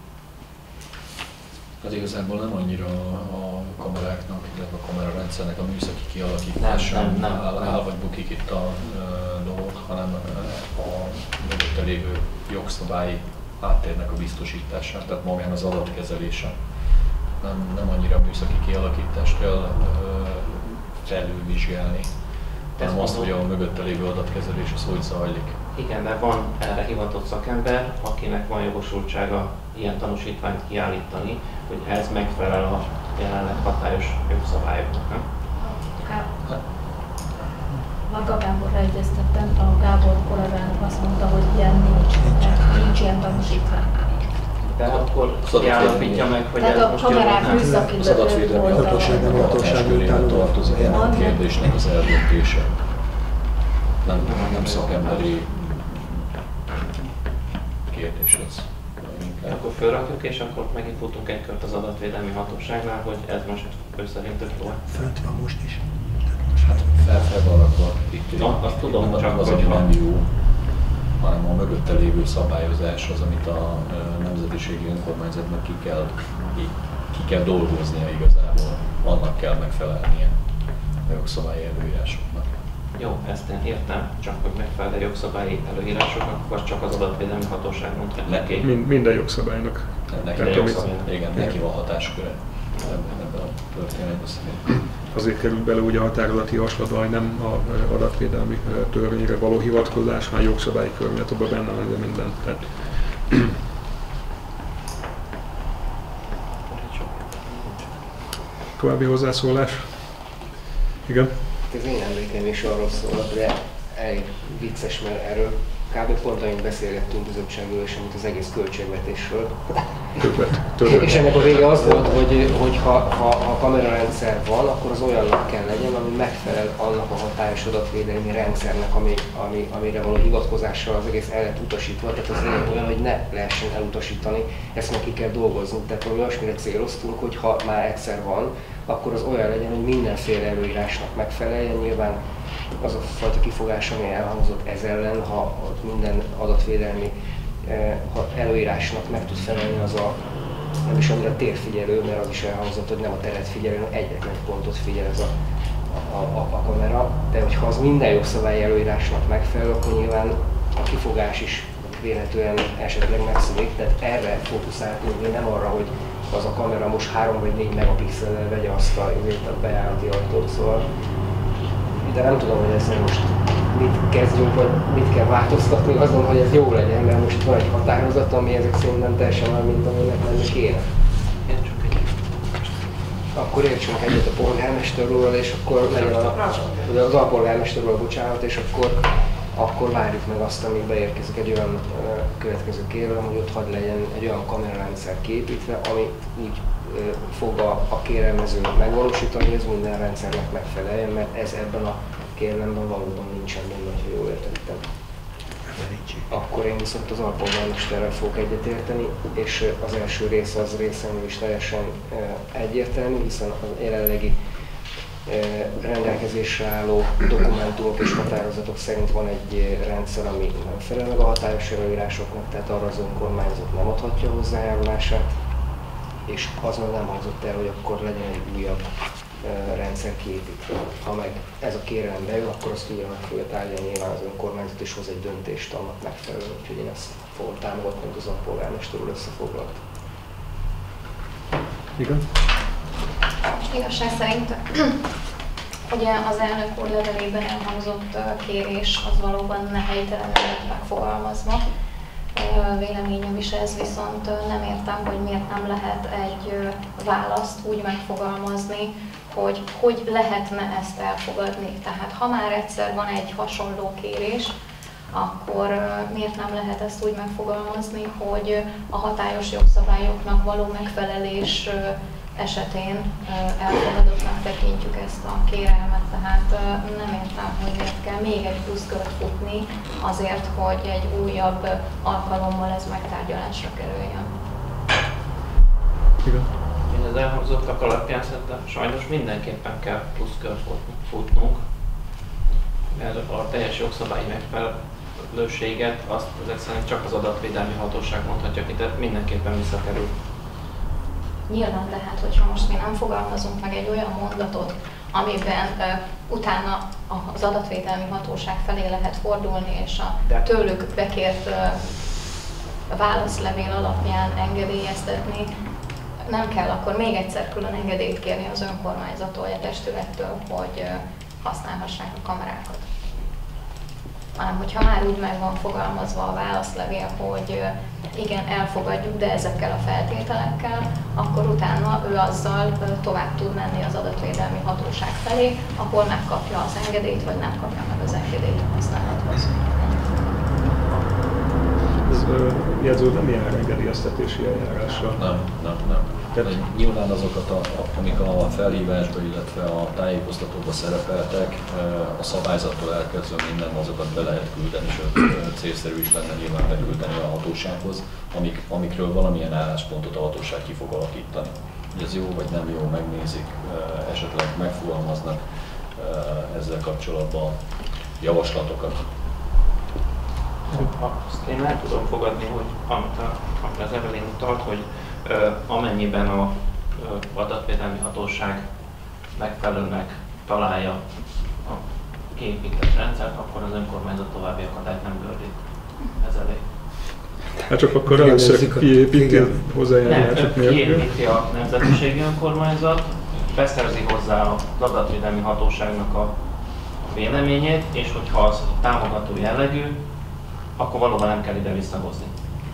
Hát igazából nem annyira a kameráknak, illetve a kamerarendszernek a műszaki kialakítása nem, nem, nem, áll, nem. áll vagy bukik itt a uh, dolog, hanem a mögötte lévő jogszabályi háttérnek a biztosítása, tehát magán az adatkezelése. Nem, nem annyira a műszaki kialakítást kell uh, felülvizsgálni, hanem azt, hogy a mögötte lévő adatkezelés az hogy zajlik. Igen, mert van erre hivatott szakember, akinek van jogosultsága ilyen tanúsítványt kiállítani, hogy ez megfelel a jelenleg hatályos jogszabályoknak, nem? Varga Gáborra egyeztettem, a Gábor kollégának azt mondta, hogy ilyen nincs, nincs, nincs ilyen tanúsítvány. De akkor kiállapítja meg, hogy tehát ez a most kamerák jól nem. műszaki Az adatvédelmi hatóságnak a hatáskörébe tartozik ennek a kérdésnek az eldöntése. Nem, nem szakemberi kérdés ez. Akkor felrakjuk, és akkor megint futunk egy kört az adatvédelmi hatóságnál, hogy ez most ő szerintük jó. Fönt van most is. Hát fel, fel van rakva itt. No, azt tudom, nem, csak nem az, hogy hogyha- nem jó, hanem a mögötte lévő szabályozás az, amit a ö, nemzetiségi önkormányzatnak ki kell, ki, ki kell dolgoznia igazából. Annak kell megfelelnie a jogszabályi előírásoknak. Jó, ezt én értem, csak hogy megfelel a jogszabályi előírásoknak, vagy csak az adatvédelmi hatóság mondta neki. Mind, minden jogszabálynak. Neki, De neki, jogszabálynak. igen, neki van hatásköre ebben, ebben a történetben szerintem. Azért került bele ugye a határozati javaslatba, hogy nem a adatvédelmi törvényre való hivatkozás, hanem a jogszabályi környezetben benne van ez minden. Tehát további hozzászólás? Igen? Az én emlékeim is arról szólnak, de elég vicces, mert erről kb. Pont annyit beszélgettünk bizottságülésen, mint az egész költségvetésről. Többet. Többet. És ennek a vége az volt, hogy, hogy ha, ha, ha kamerarendszer van, akkor az olyannak kell legyen, ami megfelel annak a hatályos adatvédelmi rendszernek, ami, ami, amire való hivatkozással az egész el lett utasítva. Tehát az lényeg olyan, hogy ne lehessen elutasítani, ezt meg ki kell dolgozni. Tehát mi olyasmire céloztunk, hogy ha már egyszer van, akkor az olyan legyen, hogy mindenféle előírásnak megfeleljen. Nyilván az a fajta kifogás, ami elhangzott ez ellen, ha minden adatvédelmi ha előírásnak meg tud felelni, az a nem is annyira térfigyelő, mert az is elhangzott, hogy nem a teret figyelő, hanem egyetlen egy pontot figyel ez a, a, a, a kamera. De hogyha az minden jogszabályi előírásnak megfelel, akkor nyilván a kifogás is véletlenül esetleg megszűnik. Tehát erre fókuszáltunk, hogy nem arra, hogy az a kamera most három vagy négy megapixellel vegye azt a, a bejárati ajtót. Szóval, de nem tudom, hogy ezzel most mit kezdjünk, vagy mit kell változtatni, azon, hogy ez jó legyen, mert most van egy határozat, ami ezek szerint nem teljesen olyan, mint aminek lenni kéne. Értsünk egyet. Akkor értsünk egyet a polgármesterről, és akkor legyen a, ugye az alpolgármesterről, bocsánat, és akkor, akkor várjuk meg azt, amíg beérkezik egy olyan uh, következő kérelem, hogy ott hadd legyen egy olyan kamerarendszer kiépítve, ami úgy uh, fog a, a kérelmezőnek megvalósítani, hogy ez minden rendszernek megfeleljen, mert ez ebben a kérelemben valóban nincsen benne, ha jól értettem. Akkor én viszont az alpolgármesterrel fogok egyetérteni, és az első része az részemről is teljesen egyértelmű, hiszen a jelenlegi rendelkezésre álló dokumentumok és határozatok szerint van egy rendszer, ami nem felel meg a hatályos előírásoknak, tehát arra az önkormányzat nem adhatja hozzájárulását, és az meg nem hangzott el, hogy akkor legyen egy újabb rendszer kiépítve. Ha meg ez a kérelem bejön, akkor azt újra meg fogja tárgyalni nyilván az önkormányzat, és hoz egy döntést annak megfelelően, úgyhogy én ezt fogom támogatni, hogy az alpolgármesterről összefoglalt. Igen? Igazság szerint ugye az elnök úr levelében elhangzott kérés az valóban ne helytelenül lett megfogalmazva. Véleményem is ez, viszont nem értem, hogy miért nem lehet egy választ úgy megfogalmazni, hogy hogy lehetne ezt elfogadni. Tehát ha már egyszer van egy hasonló kérés, akkor miért nem lehet ezt úgy megfogalmazni, hogy a hatályos jogszabályoknak való megfelelés esetén elfogadottnak tekintjük ezt a kérelmet, tehát nem értem, hogy miért kell még egy pluszkört futni azért, hogy egy újabb alkalommal ez megtárgyalásra kerüljön. Igen. Én az elhangzottak alapján szerintem sajnos mindenképpen kell pluszkört futnunk, mert a teljes jogszabályi megfelelőséget azt ezek szerint csak az adatvédelmi hatóság mondhatja ki, tehát mindenképpen visszakerül. Nyilván tehát, hogyha most mi nem fogalmazunk meg egy olyan mondatot, amiben uh, utána az adatvédelmi hatóság felé lehet fordulni, és a tőlük bekért uh, válaszlevél alapján engedélyeztetni, nem kell akkor még egyszer külön engedélyt kérni az önkormányzattól vagy a testülettől, hogy uh, használhassák a kamerákat. Hanem hogyha már úgy meg van fogalmazva a válaszlevél, hogy uh, igen, elfogadjuk, de ezekkel a feltételekkel, akkor utána ő azzal uh, tovább tud menni az adatvédelmi hatóság felé, ahol megkapja az engedélyt, vagy nem kapja meg az engedélyt a használathoz. Ez jelző nem jár engedélyeztetési eljárással? Nem, nem, nem. Tehát nyilván azokat, a, amik a felhívásban, illetve a tájékoztatóban szerepeltek, a szabályzattól elkezdve minden, azokat be lehet küldeni, sőt célszerű is lenne nyilván beküldeni a hatósághoz, amik, amikről valamilyen álláspontot a hatóság ki fog alakítani. Hogy ez jó vagy nem jó, megnézik, esetleg megfogalmaznak ezzel kapcsolatban javaslatokat. Azt én el tudom fogadni, hogy amit, a, amit az Evelyn utalt, hogy ö, amennyiben a ö, adatvédelmi hatóság megfelelőnek találja a kiépített rendszert, akkor az önkormányzat további akadályt nem gördít ez elé. Hát csak akkor először kiépíti a hozzájárulások nélkül. Kiépíti a nemzetiségi önkormányzat, beszerzi hozzá az adatvédelmi hatóságnak a véleményét, és hogyha az támogató jellegű, akkor valóban nem kell ide visszahozni.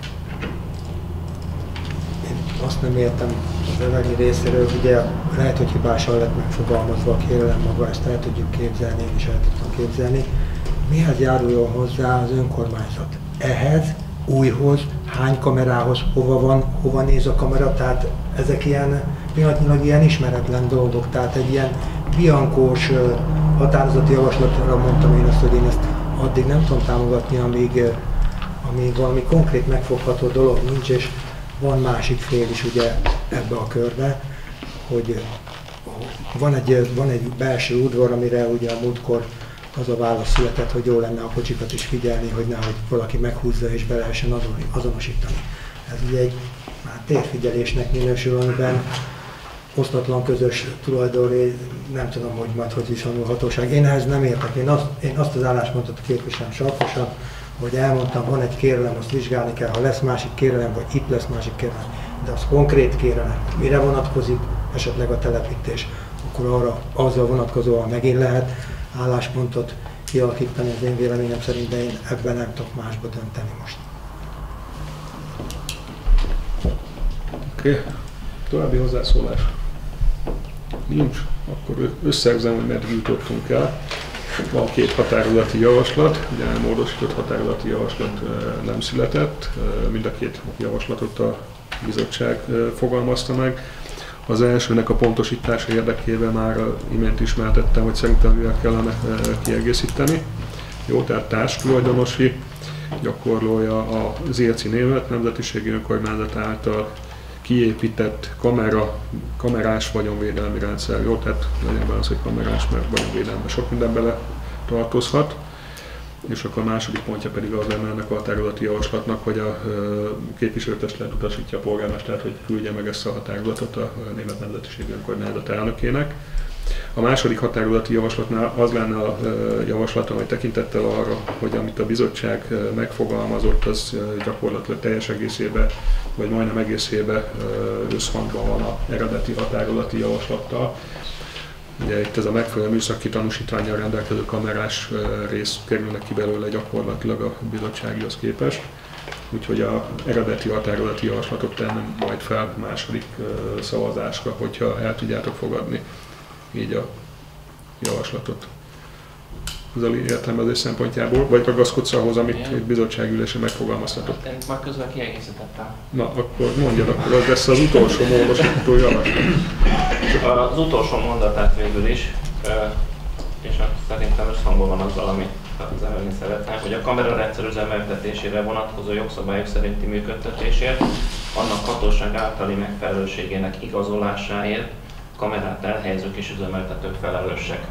Én azt nem értem az Evelyn részéről, ugye lehet, hogy hibásan lett megfogalmazva a kérelem maga, ezt el tudjuk képzelni, én is el tudtam képzelni. Mihez járuljon hozzá az önkormányzat? Ehhez, újhoz, hány kamerához, hova van, hova néz a kamera, tehát ezek ilyen pillanatnyilag ilyen ismeretlen dolgok, tehát egy ilyen biankós határozati javaslatra mondtam én azt, hogy én ezt addig nem tudom támogatni, amíg, amíg valami konkrét megfogható dolog nincs, és van másik fél is ugye ebbe a körbe, hogy van egy, van egy belső udvar, amire ugye a múltkor az a válasz született, hogy jó lenne a kocsikat is figyelni, hogy nehogy valaki meghúzza és be lehessen azonosítani. Ez ugye egy már térfigyelésnek minősül, amiben osztatlan közös tulajdonré, nem tudom, hogy majd hogy viszonyul a hatóság. Én ehhez nem értek. Én azt, én azt az álláspontot képviselem sarkosan, hogy elmondtam, van egy kérelem, azt vizsgálni kell, ha lesz másik kérelem, vagy itt lesz másik kérelem, de az konkrét kérelem, mire vonatkozik esetleg a telepítés, akkor arra azzal vonatkozóan megint lehet álláspontot kialakítani, az én véleményem szerint, de én ebben nem tudok másba dönteni most. Oké. Okay. További hozzászólás? Nincs? Akkor összegzem, hogy meddig jutottunk el. Van két határozati javaslat, ugye módosított határozati javaslat nem született, mind a két javaslatot a bizottság fogalmazta meg. Az elsőnek a pontosítása érdekében már imént ismertettem, hogy szerintem mivel kellene kiegészíteni. Jó, tehát társtulajdonosi gyakorlója az Érci német nemzetiségi önkormányzat által kiépített kamera, kamerás vagyonvédelmi rendszer. Jó, tehát legyen benne az, hogy kamerás, mert vagyonvédelme sok minden bele tartozhat. És akkor a második pontja pedig az lenne ennek a határozati javaslatnak, hogy a képviselőtestület utasítja a polgármestert, hogy küldje meg ezt a határozatot a német nemzetiségi önkormányzat elnökének. A második határozati javaslatnál az lenne a javaslatom, hogy tekintettel arra, hogy amit a bizottság megfogalmazott, az gyakorlatilag teljes egészében, vagy majdnem egészében összhangban van az eredeti határozati javaslattal. Ugye itt ez a megfelelő műszaki tanúsítvánnyal rendelkező kamerás rész kerülnek ki belőle gyakorlatilag a bizottságihoz képest. Úgyhogy az eredeti határozati javaslatot tenném majd fel második szavazásra, hogyha el tudjátok fogadni így a javaslatot. Ez a értelmezés szempontjából, vagy ragaszkodsz ahhoz, amit egy bizottságülésen megfogalmaztatott? Én már közben kiegészítettem. Na, akkor mondjad, akkor az lesz az utolsó módosító javaslat. Az utolsó mondatát végül is, és szerintem összhangban van azzal, amit az Evelyn szeretne, hogy a kamerarendszer üzemeltetésére vonatkozó jogszabályok szerinti működtetésért, annak hatóság általi megfelelőségének igazolásáért kamerát elhelyezők és üzemeltetők felelősek.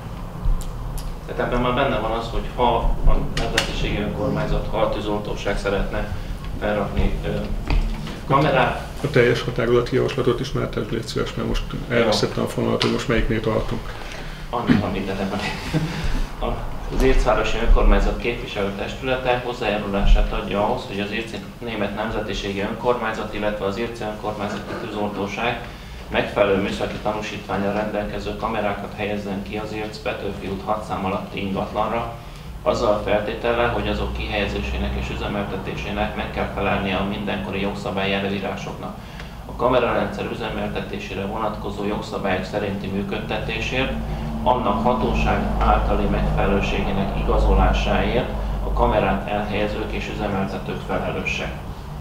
Tehát ebben már benne van az, hogy ha a nemzetiségi önkormányzat, ha a tűzoltóság szeretne felrakni ö, Kamerák. A teljes határozati javaslatot ismertes, légy szíves, mert most elveszettem a fonalat, hogy most melyiknél tartunk. Annak van mindenben. Az Ércvárosi Önkormányzat képviselőtestülete hozzájárulását adja ahhoz, hogy az Érci Német Nemzetiségi Önkormányzat, illetve az Érci Önkormányzati Tűzoltóság megfelelő műszaki tanúsítvánnyal rendelkező kamerákat helyezzen ki az Érc Petőfi út hat szám alatti ingatlanra, azzal a feltétellel, hogy azok kihelyezésének és üzemeltetésének meg kell felelnie a mindenkori jogszabályi előírásoknak. A kamerarendszer üzemeltetésére vonatkozó jogszabályok szerinti működtetésért, annak hatóság általi megfelelőségének igazolásáért a kamerát elhelyezők és üzemeltetők felelősek.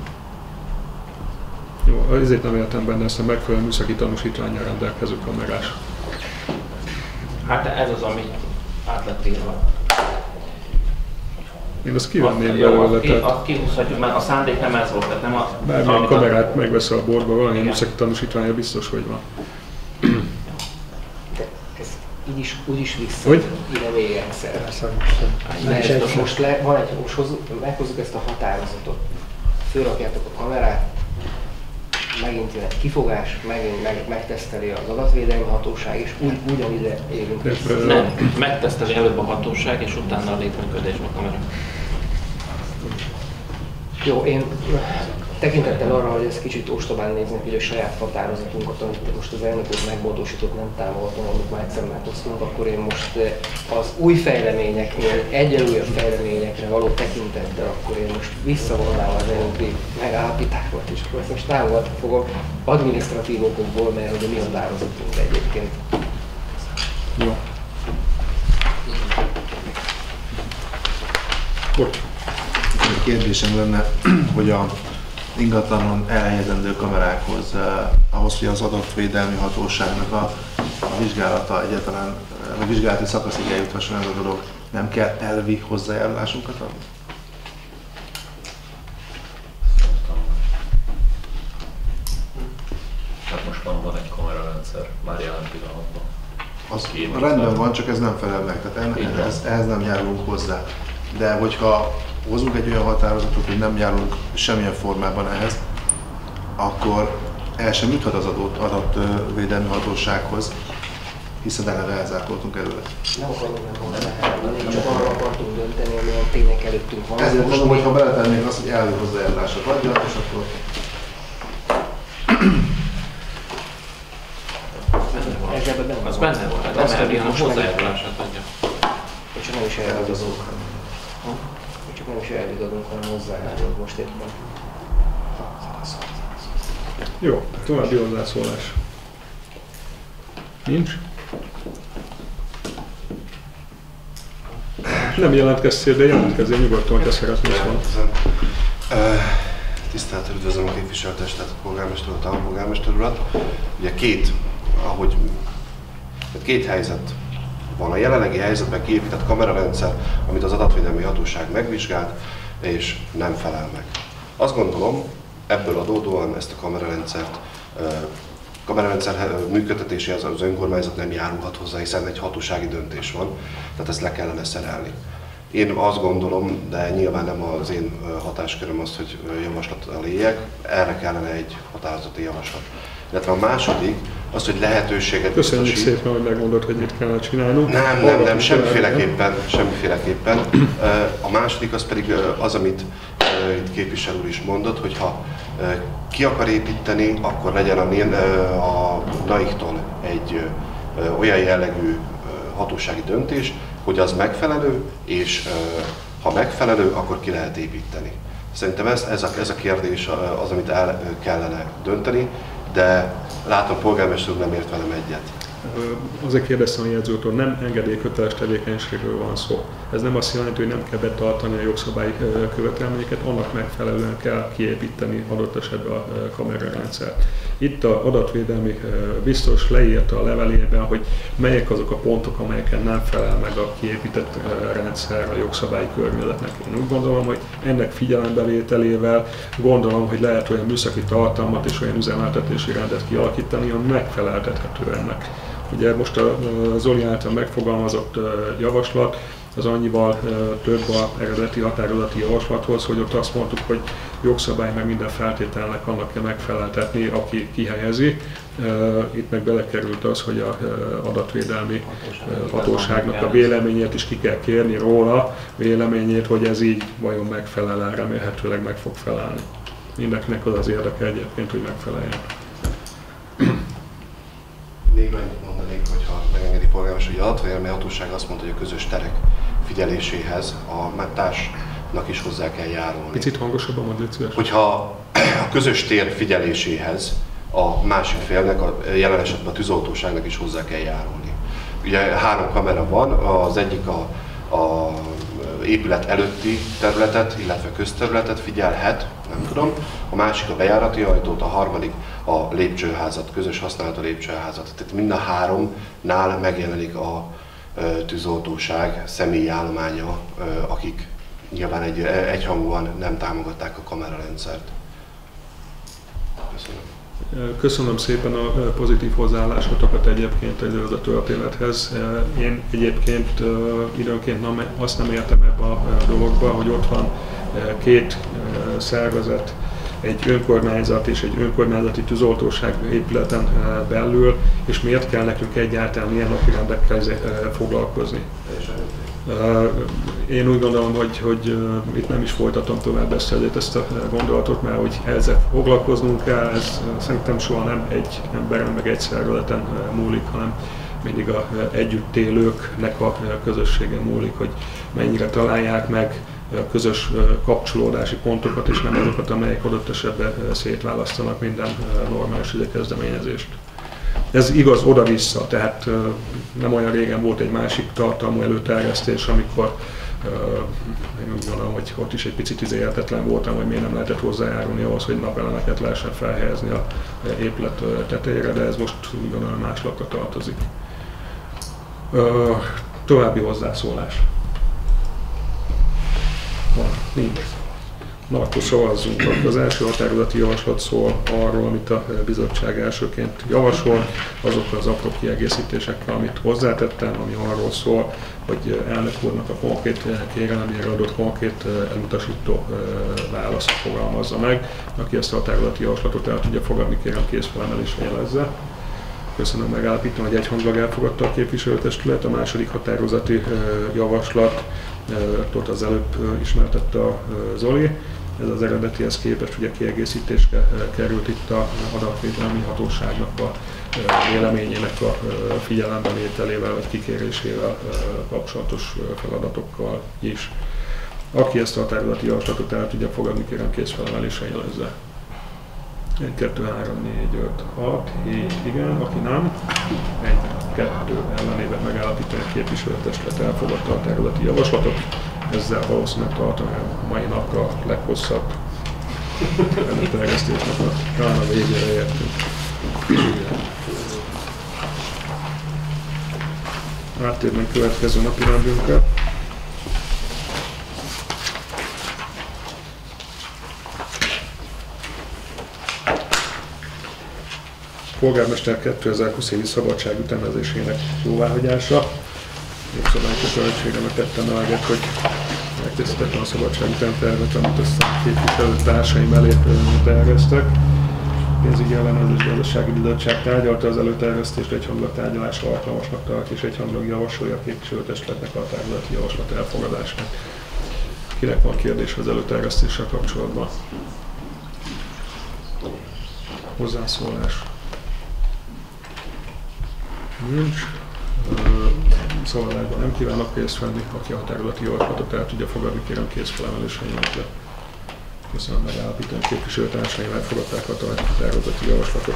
Jó, ezért nem értem benne ezt a megfelelő műszaki tanúsítvánnyal rendelkező kamerás. Hát ez az, ami át lett írva. Én azt kivenném belőle, tehát... Azt kihúzhatjuk, mert a szándék nem ez volt, tehát nem a... Bármilyen kamerát megvesz a bordba, valamilyen műszaki tanúsítványa biztos, hogy van. De ez így is, úgy is vissza, hogy? ide még egyszer. Mert most le, van egy, most hozzuk, meghozzuk ezt a határozatot, fölrakjátok a kamerát, megint jön egy kifogás, megint meg, megteszteli az adatvédelmi hatóság, és úgy, ugyanide érünk vissza. Nem, megteszteli előbb a hatóság, és utána a létműködésben a kamera. Jó, én tekintettel arra, hogy ez kicsit ostobán néznek, hogy a saját határozatunkat, amit most az elnök úr megbódosított, nem támogatom, amit már egyszer meghoztunk, akkor én most az új fejleményeknél, egyre újabb fejleményekre való tekintettel, akkor én most visszavonnám az előbbi megállapításomat, és akkor ezt most támogatni fogom adminisztratív okokból, mert hogy a mi határozatunk egyébként. Jó. Bocs. Egy kérdésem lenne, hogy a ingatlanon elhelyezendő kamerákhoz, eh, ahhoz, hogy az adatvédelmi hatóságnak a, a vizsgálata egyáltalán, a vizsgálati szakaszig eljuthasson ez a dolog, nem kell elvi hozzájárulásunkat adni? Hát most van, van egy kamerarendszer, már jelen pillanatban. Az rendben van, csak ez nem felel meg, tehát ehhez, ehhez nem járulunk hozzá. De hogyha hozunk egy olyan határozatot, hogy nem járulunk semmilyen formában ehhez, akkor el sem juthat az adott adatvédelmi hatósághoz, hiszen eleve elzárkóztunk előle. Nem akarunk nem hozzá, csak arra akartunk dönteni, amilyen tények előttünk van. Ezért mondom, hogy ha beletennénk azt, hogy elvi hozzájárulások adjanak, és akkor... Az benne volt, nem elvi, hanem hozzájárulását adja. Hogy csak nem is elvigazunk, hogy csak nem is elvigazunk, hanem hozzájárulunk most éppen. Jó, további hozzászólás. Nincs? Nem jelentkeztél, de jelentkezzél nyugodtan, hogyha szeretnél szólni. Tisztelettel üdvözlöm a képviselőtestet, a polgármester urat, a polgármester urat. Ugye két, ahogy, két helyzet van. A jelenlegi helyzetben kiépített kamerarendszer, amit az adatvédelmi hatóság megvizsgált, és nem felel meg. Azt gondolom, ebből adódóan ezt a kamerarendszert, kamerarendszer működtetéséhez az önkormányzat nem járulhat hozzá, hiszen egy hatósági döntés van, tehát ezt le kellene szerelni. Én azt gondolom, de nyilván nem az én hatásköröm az, hogy javaslattal éljek, erre kellene egy határozati javaslat. Illetve a második, az, hogy lehetőséget Köszönjük biztosít. szépen, hogy megmondod, hogy mit kellene csinálnunk. Nem, nem, nem, semmiféleképpen, semmiféleképpen. A második az pedig az, amit itt képviselő úr is mondott, hogy ha ki akar építeni, akkor legyen a, a NAIK-tól egy olyan jellegű hatósági döntés, hogy az megfelelő, és ha megfelelő, akkor ki lehet építeni. Szerintem ez, ez, a, ez a kérdés az, amit el kellene dönteni, de látom, polgármester úr nem ért velem egyet. Azért kérdeztem a jegyzőtől, nem engedélyköteles tevékenységről van szó. Ez nem azt jelenti, hogy nem kell betartani a jogszabályi követelményeket, annak megfelelően kell kiépíteni adott esetben a kamerarendszert. Itt az adatvédelmi biztos leírta a levelében, hogy melyek azok a pontok, amelyeken nem felel meg a kiépített rendszer a jogszabályi környezetnek. Én úgy gondolom, hogy ennek figyelembevételével gondolom, hogy lehet olyan műszaki tartalmat és olyan üzemeltetési rendet kialakítani, ami megfeleltethető ennek. Ugye most a Zoli által megfogalmazott javaslat, az annyival több az eredeti határozati javaslathoz, hogy ott azt mondtuk, hogy jogszabály meg minden feltételnek annak kell megfeleltetni, aki kihelyezi. Itt meg belekerült az, hogy az adatvédelmi hatóságnak a véleményét is ki kell kérni róla, véleményét, hogy ez így vajon megfelel, remélhetőleg meg fog felelni. Mindenkinek az az érdeke egyébként, hogy megfeleljen. Még annyit mondanék, hogyha megengedi polgármester, hogy az adatvédelmi hatóság azt mondta, hogy a közös terek figyeléséhez a társnak is hozzá kell járulni. Picit hangosabban mondj, légy szíves. Hogyha a közös tér figyeléséhez a másik félnek, a jelen esetben a tűzoltóságnak is hozzá kell járulni. Ugye három kamera van, az egyik a, a épület előtti területet, illetve közterületet figyelhet, nem tudom, a másik a bejárati ajtót, a harmadik a lépcsőházat, közös használat a lépcsőházat. Tehát mind a háromnál megjelenik a tűzoltóság személyi állománya, akik nyilván egy, egyhangúan nem támogatták a kamerarendszert. Köszönöm. Köszönöm szépen a pozitív hozzáállásotokat egyébként ez a történethez. Én egyébként időnként nem, azt nem értem ebbe a dologba, hogy ott van két szervezet, egy önkormányzat és egy önkormányzati tűzoltóság épületen belül, és miért kell nekünk egyáltalán ilyen napirendekkel foglalkozni. Én úgy gondolom, hogy, hogy itt nem is folytatom tovább ezt, ezt a gondolatot, mert hogy ezzel foglalkoznunk kell, ez szerintem soha nem egy emberen, meg egy szervezeten múlik, hanem mindig az együtt élőknek a közösségen múlik, hogy mennyire találják meg a közös kapcsolódási pontokat, és nem azokat, amelyek adott esetben szétválasztanak minden normális kezdeményezést. Ez igaz oda-vissza, tehát nem olyan régen volt egy másik tartalmú előterjesztés, amikor én úgy gondolom, hogy ott is egy picit értetlen voltam, hogy miért nem lehetett hozzájárulni ahhoz, hogy napelemeket lehessen felhelyezni a épület tetejére, de ez most úgy gondolom más lapra tartozik. További hozzászólás. Van, nincs. Na, akkor szavazzunk. Az első határozati javaslat szól arról, amit a bizottság elsőként javasol, azokkal az apró kiegészítésekkel, amit hozzátettem, ami arról szól, hogy elnök úrnak a konkrét kérelemére adott konkrét elutasító választ fogalmazza meg. Aki ezt a határozati javaslatot el tudja fogadni, kérem kézfelemelésre jelezze. Köszönöm, megállapítom, hogy egyhangulag elfogadta a képviselőtestület. A második határozati javaslat ott az előbb ismertette a Zoli. Ez az eredetihez képest ugye kiegészítésre került itt a adatvédelmi hatóságnak a véleményének a figyelembevételével vagy kikérésével kapcsolatos feladatokkal is. Aki ezt a határozati javaslatot el tudja fogadni, kérem kézfelemelésre jelezze. egy, kettő, három, négy, öt, hat, hét, igen, aki nem, egy, kettő ellenében megállapítani a képviselőtestület elfogadta a területi javaslatot. Ezzel valószínűleg tartom a mai napra a leghosszabb előterjesztésnek a talán a végére értünk. Áttérnénk következő napi rendünkre. Polgármester kétezer-húsz évi szabadság ütemezésének jóváhagyása. Jogszabálykötelezettségemet tettem eleget, hogy megkészítettem a szabadság ütemtervet, amit aztán képviselőtársaim elé terveztek. Pénzügyi ellenőrzés gazdasági bizottság tárgyalta az előterjesztést, egyhangulag tárgyalásra alkalmasnak tart, és egyhangulag javasolja a képviselőtestületnek a tárgyalati javaslat elfogadását. Kinek van kérdés az előterjesztéssel kapcsolatban? Hozzászólás? Nincs. Szavazásban nem kívánok részt venni, aki a területi javaslatot el tudja fogadni, kérem kézfelemelésre jelezze. Köszönöm, megállapítom, képviselőtársaim elfogadták a területi javaslatot.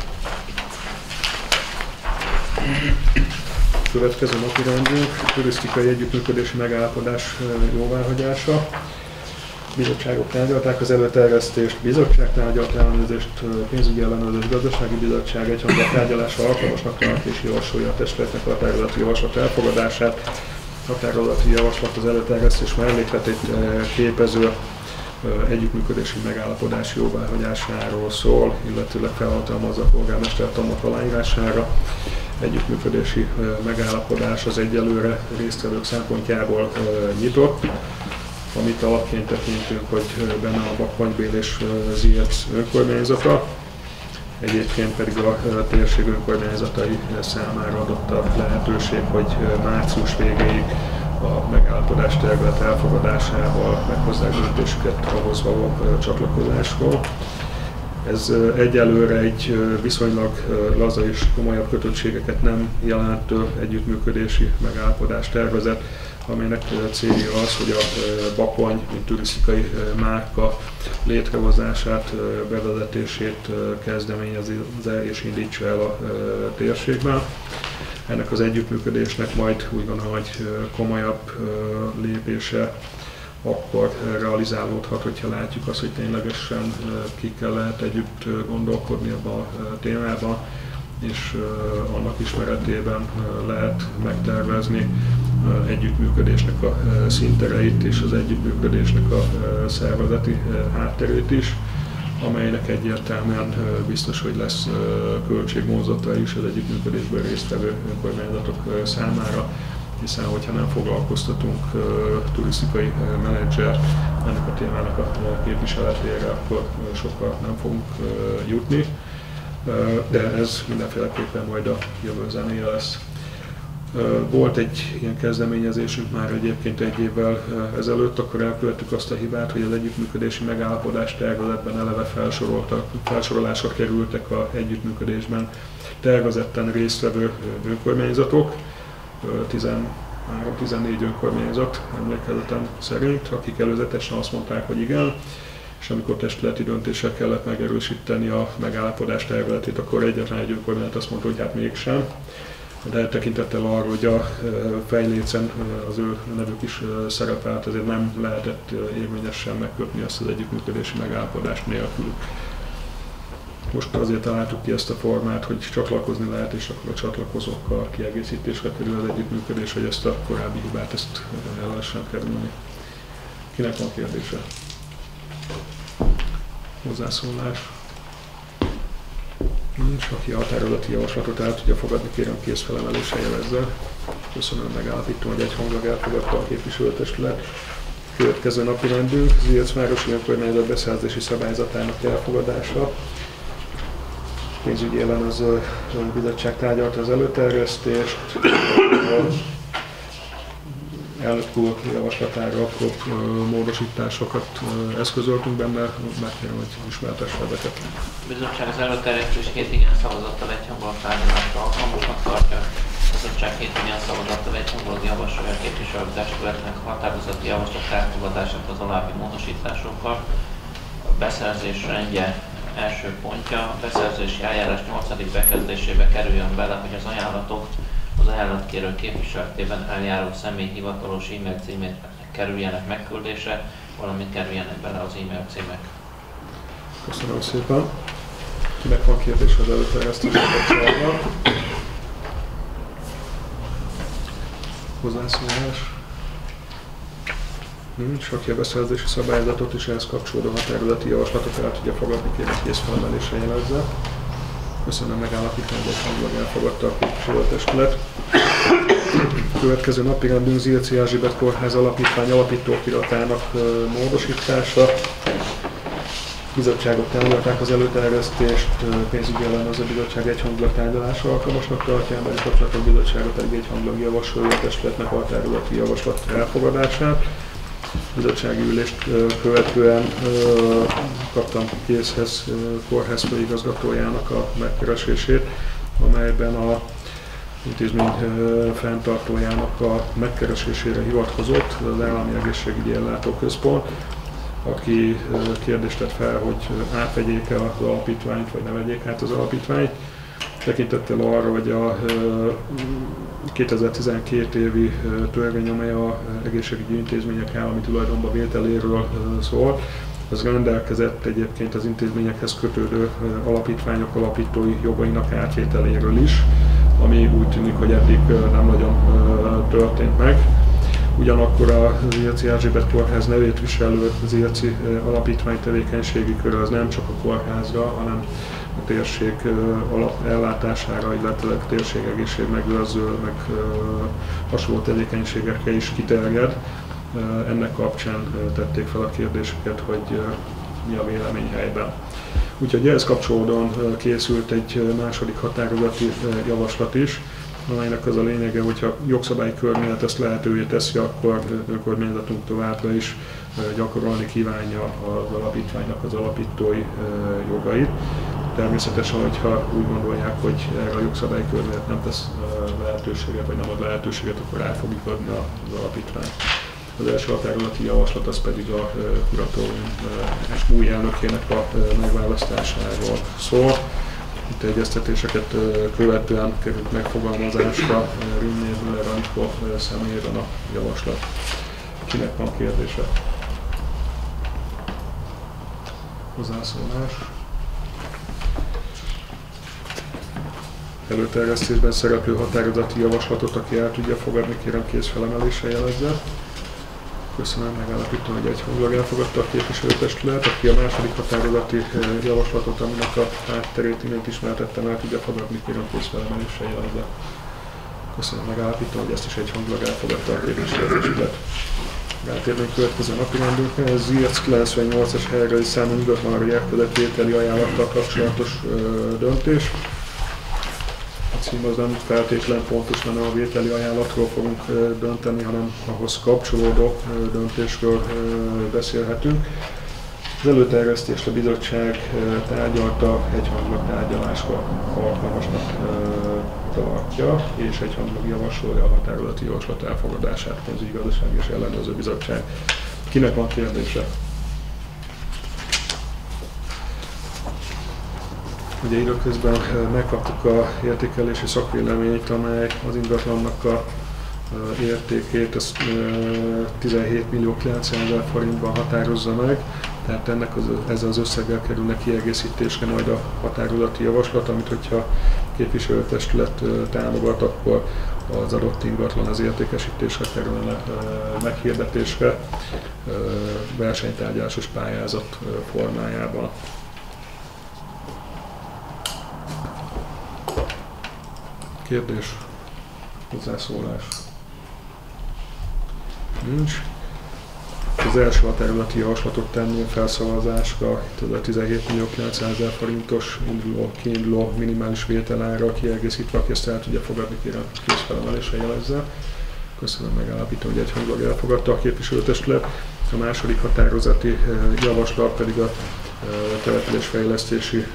Következő napi rendünk, turisztikai együttműködési megállapodás jóváhagyása. Bizottságok tárgyalták az előterjesztést, bizottság tárgyalt ellenőrzést, pénzügyi ellenőrzés, gazdasági bizottság egyhangulag tárgyalásra alkalmasnak tart és javasolja a testületnek a határozati javaslat elfogadását. A határozati javaslat az előterjesztés mellékletét képező együttműködési megállapodás jóváhagyásáról szól, illetőleg felhatalmazza a polgármestert annak aláírására. együttműködési megállapodás az egyelőre résztvevők szempontjából nyitott, amit alapként tekintünk, hogy benne a Bakony-Bél és Ziyech önkormányzata, egyébként pedig a térség önkormányzatai számára adott a lehetőség, hogy március végéig a megállapodás tervezet elfogadásával meghozzák döntésüket ahhoz való csatlakozásról. Ez egyelőre egy viszonylag laza és komolyabb kötöttségeket nem jelentő együttműködési megállapodás tervezet, amelynek célja az, hogy a Bakony, mint turisztikai márka létrehozását, bevezetését kezdeményezze és indítsa el a térségben. Ennek az együttműködésnek majd úgy gondolom, hogy komolyabb lépése akkor realizálódhat, hogyha látjuk azt, hogy ténylegesen kikkel lehet együtt gondolkodni ebben a témában, és annak ismeretében lehet megtervezni együttműködésnek a színtereit és az együttműködésnek a szervezeti hátterét is, amelynek egyértelműen biztos, hogy lesz költségvonzata is az együttműködésben résztvevő önkormányzatok számára, hiszen hogyha nem foglalkoztatunk turisztikai menedzsert ennek a témának a képviseletére, akkor sokkal nem fogunk jutni, de ez mindenféleképpen majd a jövő zenéje lesz. Volt egy ilyen kezdeményezésünk már egyébként egy évvel ezelőtt, akkor elkövettük azt a hibát, hogy az együttműködési megállapodás tervezetben eleve felsorolásra kerültek az együttműködésben tervezetten résztvevő önkormányzatok, tizenhárom-tizennégy önkormányzat emlékezetem szerint, akik előzetesen azt mondták, hogy igen, és amikor testületi döntéssel kellett megerősíteni a megállapodás tervezetét, akkor egyetlen egy önkormányzat azt mondta, hogy hát mégsem. De tekintettel arra, hogy a fejlécen az ő nevük is szerepelt, ezért nem lehetett érvényesen megkötni ezt az együttműködési megállapodást nélkül. Most azért találtuk ki ezt a formát, hogy csatlakozni lehet, és akkor a csatlakozókkal kiegészítésre kerül az együttműködés, hogy ezt a korábbi hibát ezt el lehessen kerülni. Kinek van kérdése? Hozzászólás? Nincs, aki a határozati javaslatot el tudja fogadni, kérem kézfelemeléssel jelezze. Köszönöm, megállapítom, hogy egyhangulag elfogadta a képviselőtestület. Következő napi rendünk Ziyech városi önkormányzat beszerzési szabályzatának elfogadása. Pénzügyi ellenőrző bizottság tárgyalta az előterjesztést. Elnök úr javaslatára apró módosításokat eszközöltünk benne, megkérem, hogy ismertesse ezeket. A bizottság az előterjesztés két igen szavazattal egyhangulag tárgyalásra alkalmasnak tartja. A bizottság két igen szavazattal egyhangulag javasolja a képviselőtestületnek a határozati javaslat elfogadását az alábbi módosításokkal. A beszerzés rendje első pontja, a beszerzési eljárás nyolcadik bekezdésébe kerüljön bele, hogy az ajánlatok az ajánlatkérő képviseletében eljáró személy hivatalos e-mail címét kerüljenek megküldésre, valamint kerüljenek bele az e-mail címek. Köszönöm szépen. Kinek van kérdés az előterjesztésre kapcsolatban? Hozzászólás? Nincs, aki a beszerzési szabályzatot és ehhez kapcsolódó határozati javaslatot el tudja fogadni, kérem kézfelemelésre jelezze. Köszönöm, megállapítani, hogy egyhangulag elfogadta a képviselőtestület. Következő napi rendünk Zilci Erzsébet Kórház Alapítvány alapítókiratának módosítása. Bizottságok támogatták az előterjesztést, pénzügyi ellenőrző bizottság egyhangulag tárgyalásra alkalmasnak tartja, emberi kapcsolatok bizottsága pedig egyhangulag javasolja a testületnek a határozati javaslat elfogadását. Bizottsági ülést követően kaptam készhez kórház főigazgatójának a megkeresését, amelyben a intézmény fenntartójának a megkeresésére hivatkozott az Állami Egészségügyi Ellátóközpont, aki kérdést tett fel, hogy átvegyék-e az alapítványt, vagy ne vegyék át az alapítványt. Tekintettel arra, hogy a kétezer-tizenkét évi törvény, amely az egészségügyi intézmények állami tulajdonba vételéről szól, az rendelkezett egyébként az intézményekhez kötődő alapítványok alapítói jogainak átvételéről is, ami úgy tűnik, hogy eddig nem nagyon történt meg. Ugyanakkor a Zilci Erzsébet Kórház nevét viselő Zilci Alapítvány tevékenységi köre az nem csak a kórházra, hanem a térség alap ellátására, illetve a térség egészségmegőrző, meg hasonló tevékenységekre is kiterjed. Ennek kapcsán tették fel a kérdéseket, hogy mi a vélemény helyben. Úgyhogy ehhez kapcsolódóan készült egy második határozati javaslat is, amelynek az a lényege, hogyha jogszabályi környezet ezt lehetővé teszi, akkor önkormányzatunk továbbra is gyakorolni kívánja az alapítványnak az alapítói jogait. Természetesen, hogyha úgy gondolják, hogy erre a jogszabályi környezet nem tesz lehetőséget, vagy nem ad lehetőséget, akkor át fogjuk adni az alapítványt. Az első határozati javaslat az pedig a kuratórium új elnökének a megválasztásáról szól. Itt egyeztetéseket követően került megfogalmazásra Rünné Müller Anikó személyében a javaslat. Kinek van kérdése? Hozzászólás? Előterjesztésben szereplő határozati javaslatot, aki el tudja fogadni, kérem kézfelemeléssel jelezze. Köszönöm, megállapítom, hogy egyhangulag elfogadta a képviselőtestület, aki a második határozati javaslatot, aminek a hátterét imént ismertettem, el tudja fogadni, kérem kézfelemeléssel jelezze. Köszönöm, megállapítom, hogy ezt is egyhangulag elfogadta a képviselőtestület. Rátérnénk következő napirendünkre, ez Zirc kilencvennyolcas helyreai számú ingatlanra érkezett vételi ajánlattal kapcsolatos ö, döntés. A cím az nem feltétlen pontos, hanem a vételi ajánlatról fogunk ö, dönteni, hanem ahhoz kapcsolódó ö, döntésről ö, beszélhetünk. Az előterjesztést a bizottság ö, tárgyalta, egyhangulag tárgyalásra alkalmasnak ö, tartja, és egyhangulag javasolja a határozati javaslat elfogadását a pénzügyi gazdaság és ellenőrző bizottság. Kinek van kérdése? Ugye időközben megkaptuk a értékelési szakvéleményt, amely az ingatlannak a értékét az tizenhét millió kilencszázezer forintban határozza meg, tehát ennek az, ezzel az összeggel kerülne kiegészítésre majd a határozati javaslat, amit hogyha a képviselőtestület támogat, akkor az adott ingatlan az értékesítésre kerülne meghirdetésre versenytárgyalásos pályázat formájában. Kérdés? Hozzászólás? Nincs. Az első határozati javaslatot tenném felszavazásra, itt az a tizenhét millió kilencszázezer forintos induló, kiinduló minimális vételára kiegészítve, aki ezt el tudja fogadni, kérem kézfelemeléssel jelezze. Köszönöm, megállapítom, hogy egyhangulag elfogadta a képviselőtestület. A második határozati javaslat pedig a településfejlesztési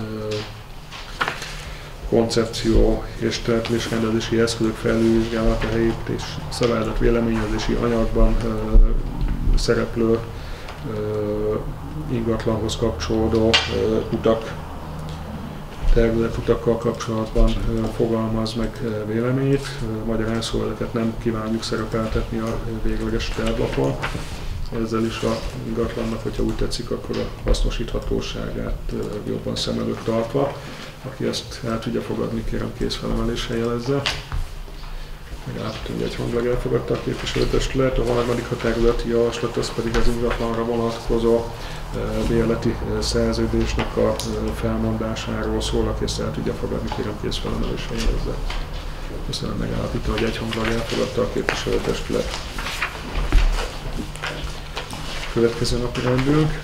koncepció és településrendezési eszközök felülvizsgálata helyépítés szabályzat véleményezési anyagban ö, szereplő ö, ingatlanhoz kapcsolódó ö, utak, területutakkal kapcsolatban ö, fogalmaz meg ö, véleményét. Ö, magyarán szóval ezeket nem kívánjuk szerepeltetni a végleges tervlapon. Ezzel is a ingatlannak, hogyha úgy tetszik, akkor a hasznosíthatóságát ö, jobban szem előtt tartva. Aki ezt el tudja fogadni, kérem kézfelemeléssel jelezze. Megállapítom, hogy egyhangulag elfogadta a képviselőtestület. A harmadik határozati javaslat az pedig az ingatlanra vonatkozó bérleti szerződésnek a felmondásáról szól, aki ezt el tudja fogadni, kérem kézfelemeléssel jelezze. Köszönöm, megállapítom, hogy egyhangulag elfogadta a képviselőtestület. Következő napi rendünk.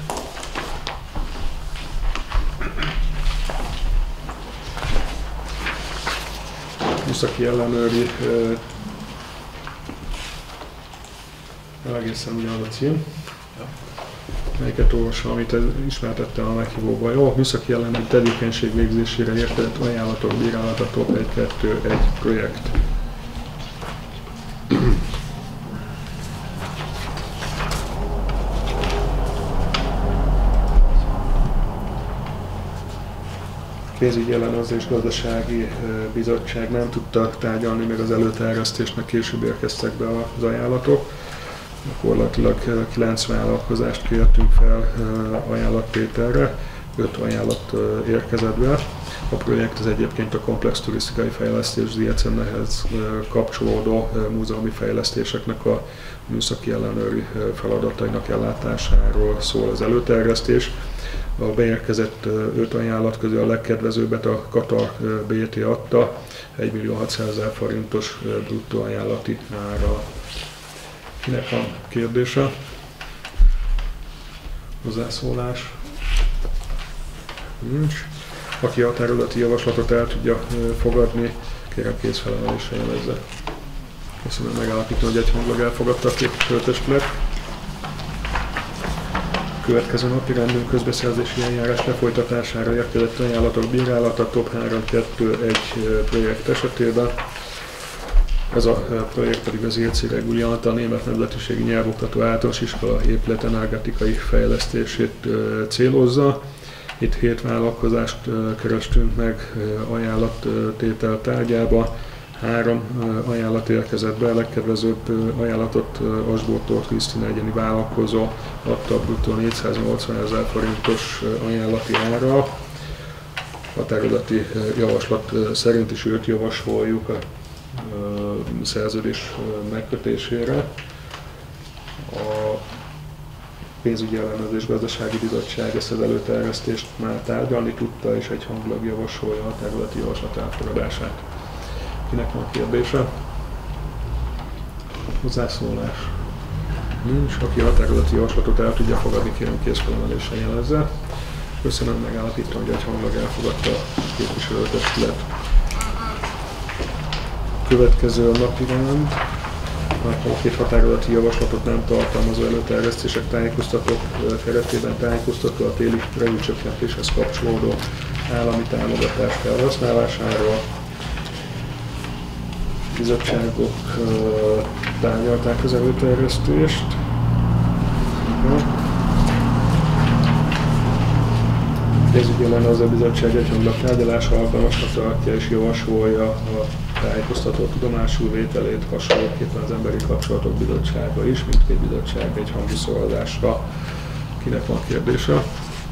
Műszaki ellenőri, uh, egészen ugyanaz a cím, ja. Melyiket olvasom, amit ismertettem a meghívóban. Jó, műszaki ellenőri tevékenység végzésére érkezett ajánlatok bírálata top egy kettő egy projekt. Pénzügyi ellenőrzés gazdasági bizottság nem tudta tárgyalni, meg az előterjesztésnek később érkeztek be az ajánlatok. Gyakorlatilag kilenc vállalkozást kértünk fel ajánlattételre, öt ajánlat érkezett be. A projekt az egyébként a komplex turisztikai fejlesztés Ziecennehez kapcsolódó múzeumi fejlesztéseknek a műszaki ellenőri feladatainak ellátásáról szól az előterjesztés. A beérkezett öt ajánlat közül a legkedvezőbbet a Qatar bé té adta, egymillió hatszázezer forintos bruttó ajánlati ára. Kinek van kérdése? Hozzászólás? Nincs. Aki a területi javaslatot el tudja fogadni, kérem kézfelemeléssel jelezze. Köszönöm, megállapítom, hogy egyhangulag elfogadta a képviselőtestület. Következő napi rendünk közbeszerzési eljárás lefolytatására érkezett ajánlatok bírálata top három kettő egy projekt esetében. Ez a projekt pedig az Ilcé Reguljant, a német nemzetiségi nyelvoktató általános iskola épület energetikai fejlesztését célozza. Itt hét vállalkozást kerestünk meg ajánlattétel tárgyába. Három ajánlat érkezett be, a legkedvezőbb ajánlatot Asbótól Krisztina egyéni vállalkozó adta bruttó négyszáznyolcvanezer forintos ajánlati ára. A területi javaslat szerint is őt javasoljuk a szerződés megkötésére. A pénzügyi ellenőrzés gazdasági bizottság ezt az előterjesztést már tárgyalni tudta, és egyhangulag javasolja a területi javaslat elfogadását. Kinek van kérdése? Hozzászólás? Nincs. Aki a területi javaslatot el tudja fogadni, kérem kézfelemeléssel jelezze. Köszönöm, megállapítom, hogy egyhangulag elfogadta a képviselőtestület. Következő a napi rend. A konkrét határozati javaslatot nem tartalmazó előterjesztések tájékoztatók keretében tájékoztató a téli rezsicsökkentéshez kapcsolódó állami támogatás felhasználásáról. Bizottságok tárgyalták az előterjesztést. Pénzügyi ellenőrző bizottság egyhangulag tárgyalása alkalmasnak tartja és javasolja a tájékoztató tudomásul vételét, hasonlóképpen az Emberi Kapcsolatok Bizottsága is, mindkét bizottság egy hangú szavazásra. Kinek van kérdése?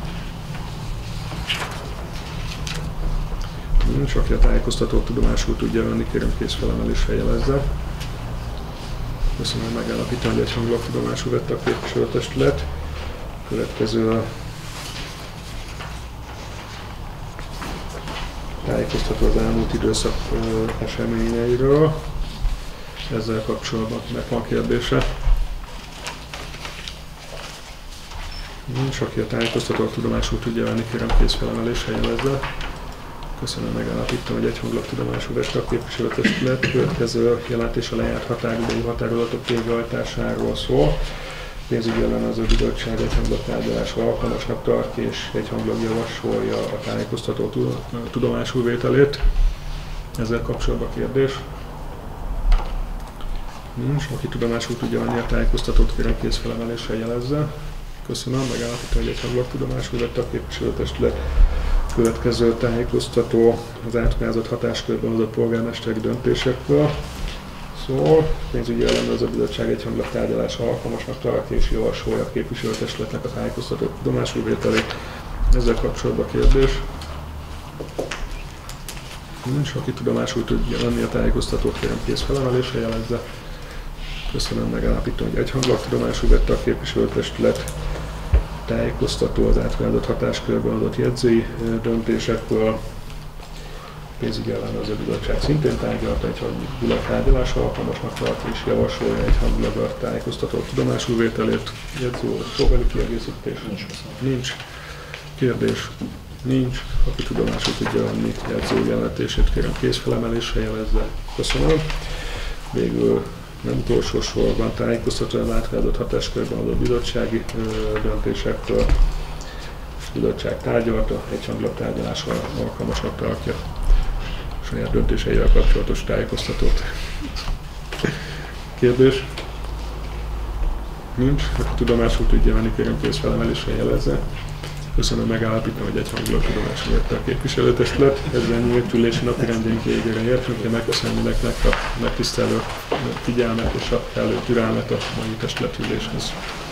Nincs. Aki a tájékoztatót tudomásul tudja venni, kérem kézfelemeléssel jelezze. Köszönöm, megállapítani, hogy egyhangulag tudomásul vette a képviselőtestület. Következő a tájékoztató az elmúlt időszak eseményeiről. Ezzel kapcsolatban meg van kérdése? Nincs. Aki a tájékoztatót tudomásul tudja venni, kérem kézfelemeléssel jelezze. Köszönöm, megállapítom, hogy egyhangulag tudomásul vette a képviselőtestület. Következő jelentés a lejárt határidei határozatok végrehajtásáról szól. Pénzügyi ellenőrző bizottság egyhangulag tárgyalásra alkalmasnak tartja és egyhangulag javasolja a tájékoztató tudomásul vételét. Ezzel kapcsolatban kérdés? Nincs. Aki tudomásul tudja venni a tájékoztatót, kérem kézfelemeléssel jelezze. Köszönöm, megállapítom, hogy egyhangulag tudomásul vette a képviselőtestület. Következő tájékoztató az átruházott hatáskörben hozott polgármesteri döntésekről. Szóval pénzügyi ellenőrző bizottság egyhangulag tárgyalása alkalmasnak tartja és javasolja a képviselőtestületnek a tájékoztató tudomásul vételét. Ezzel kapcsolatban kérdés? Nincs. Aki tudomásul tudja venni a tájékoztatót, kérem kézfelemeléssel jelezze. Köszönöm, megállapítom, hogy egyhangulag tudomásul vette a képviselőtestület. Tájékoztató az átruházott hatáskörben adott jegyzői döntésekről. Pénzügyi ellenőrző bizottság szintén tárgyalta, egyhangulag tárgyalásra alkalmasnak tartja és javasolja egyhangulag a tájékoztató tudomásul vételét. Jegyző, szóbeli kiegészítés? Nincs. Nincs. Kérdés? Nincs. Aki tudomásul tudja venni jegyző jelentését, kérem kézfelemeléssel jelezze. Köszönöm. Végül nem utolsó sorban tájékoztató az átruházott hatáskörben adott bizottsági döntésekről. A bizottság tárgyalta, egyhangulag tárgyalásra alkalmasnak tartja saját döntéseivel kapcsolatos tájékoztatót. Kérdés? Nincs. Aki tudomásul tudja venni, kérem kézfelemeléssel jelezze. Köszönöm, megállapítom, hogy egyhangulag tudomásul vette a képviselőtestület. Ezzel nyílt ülési napirendjénk végére értünk. Én megköszönöm nektek a megtisztelő figyelmet és a kellő türelmet a mai testületüléshez.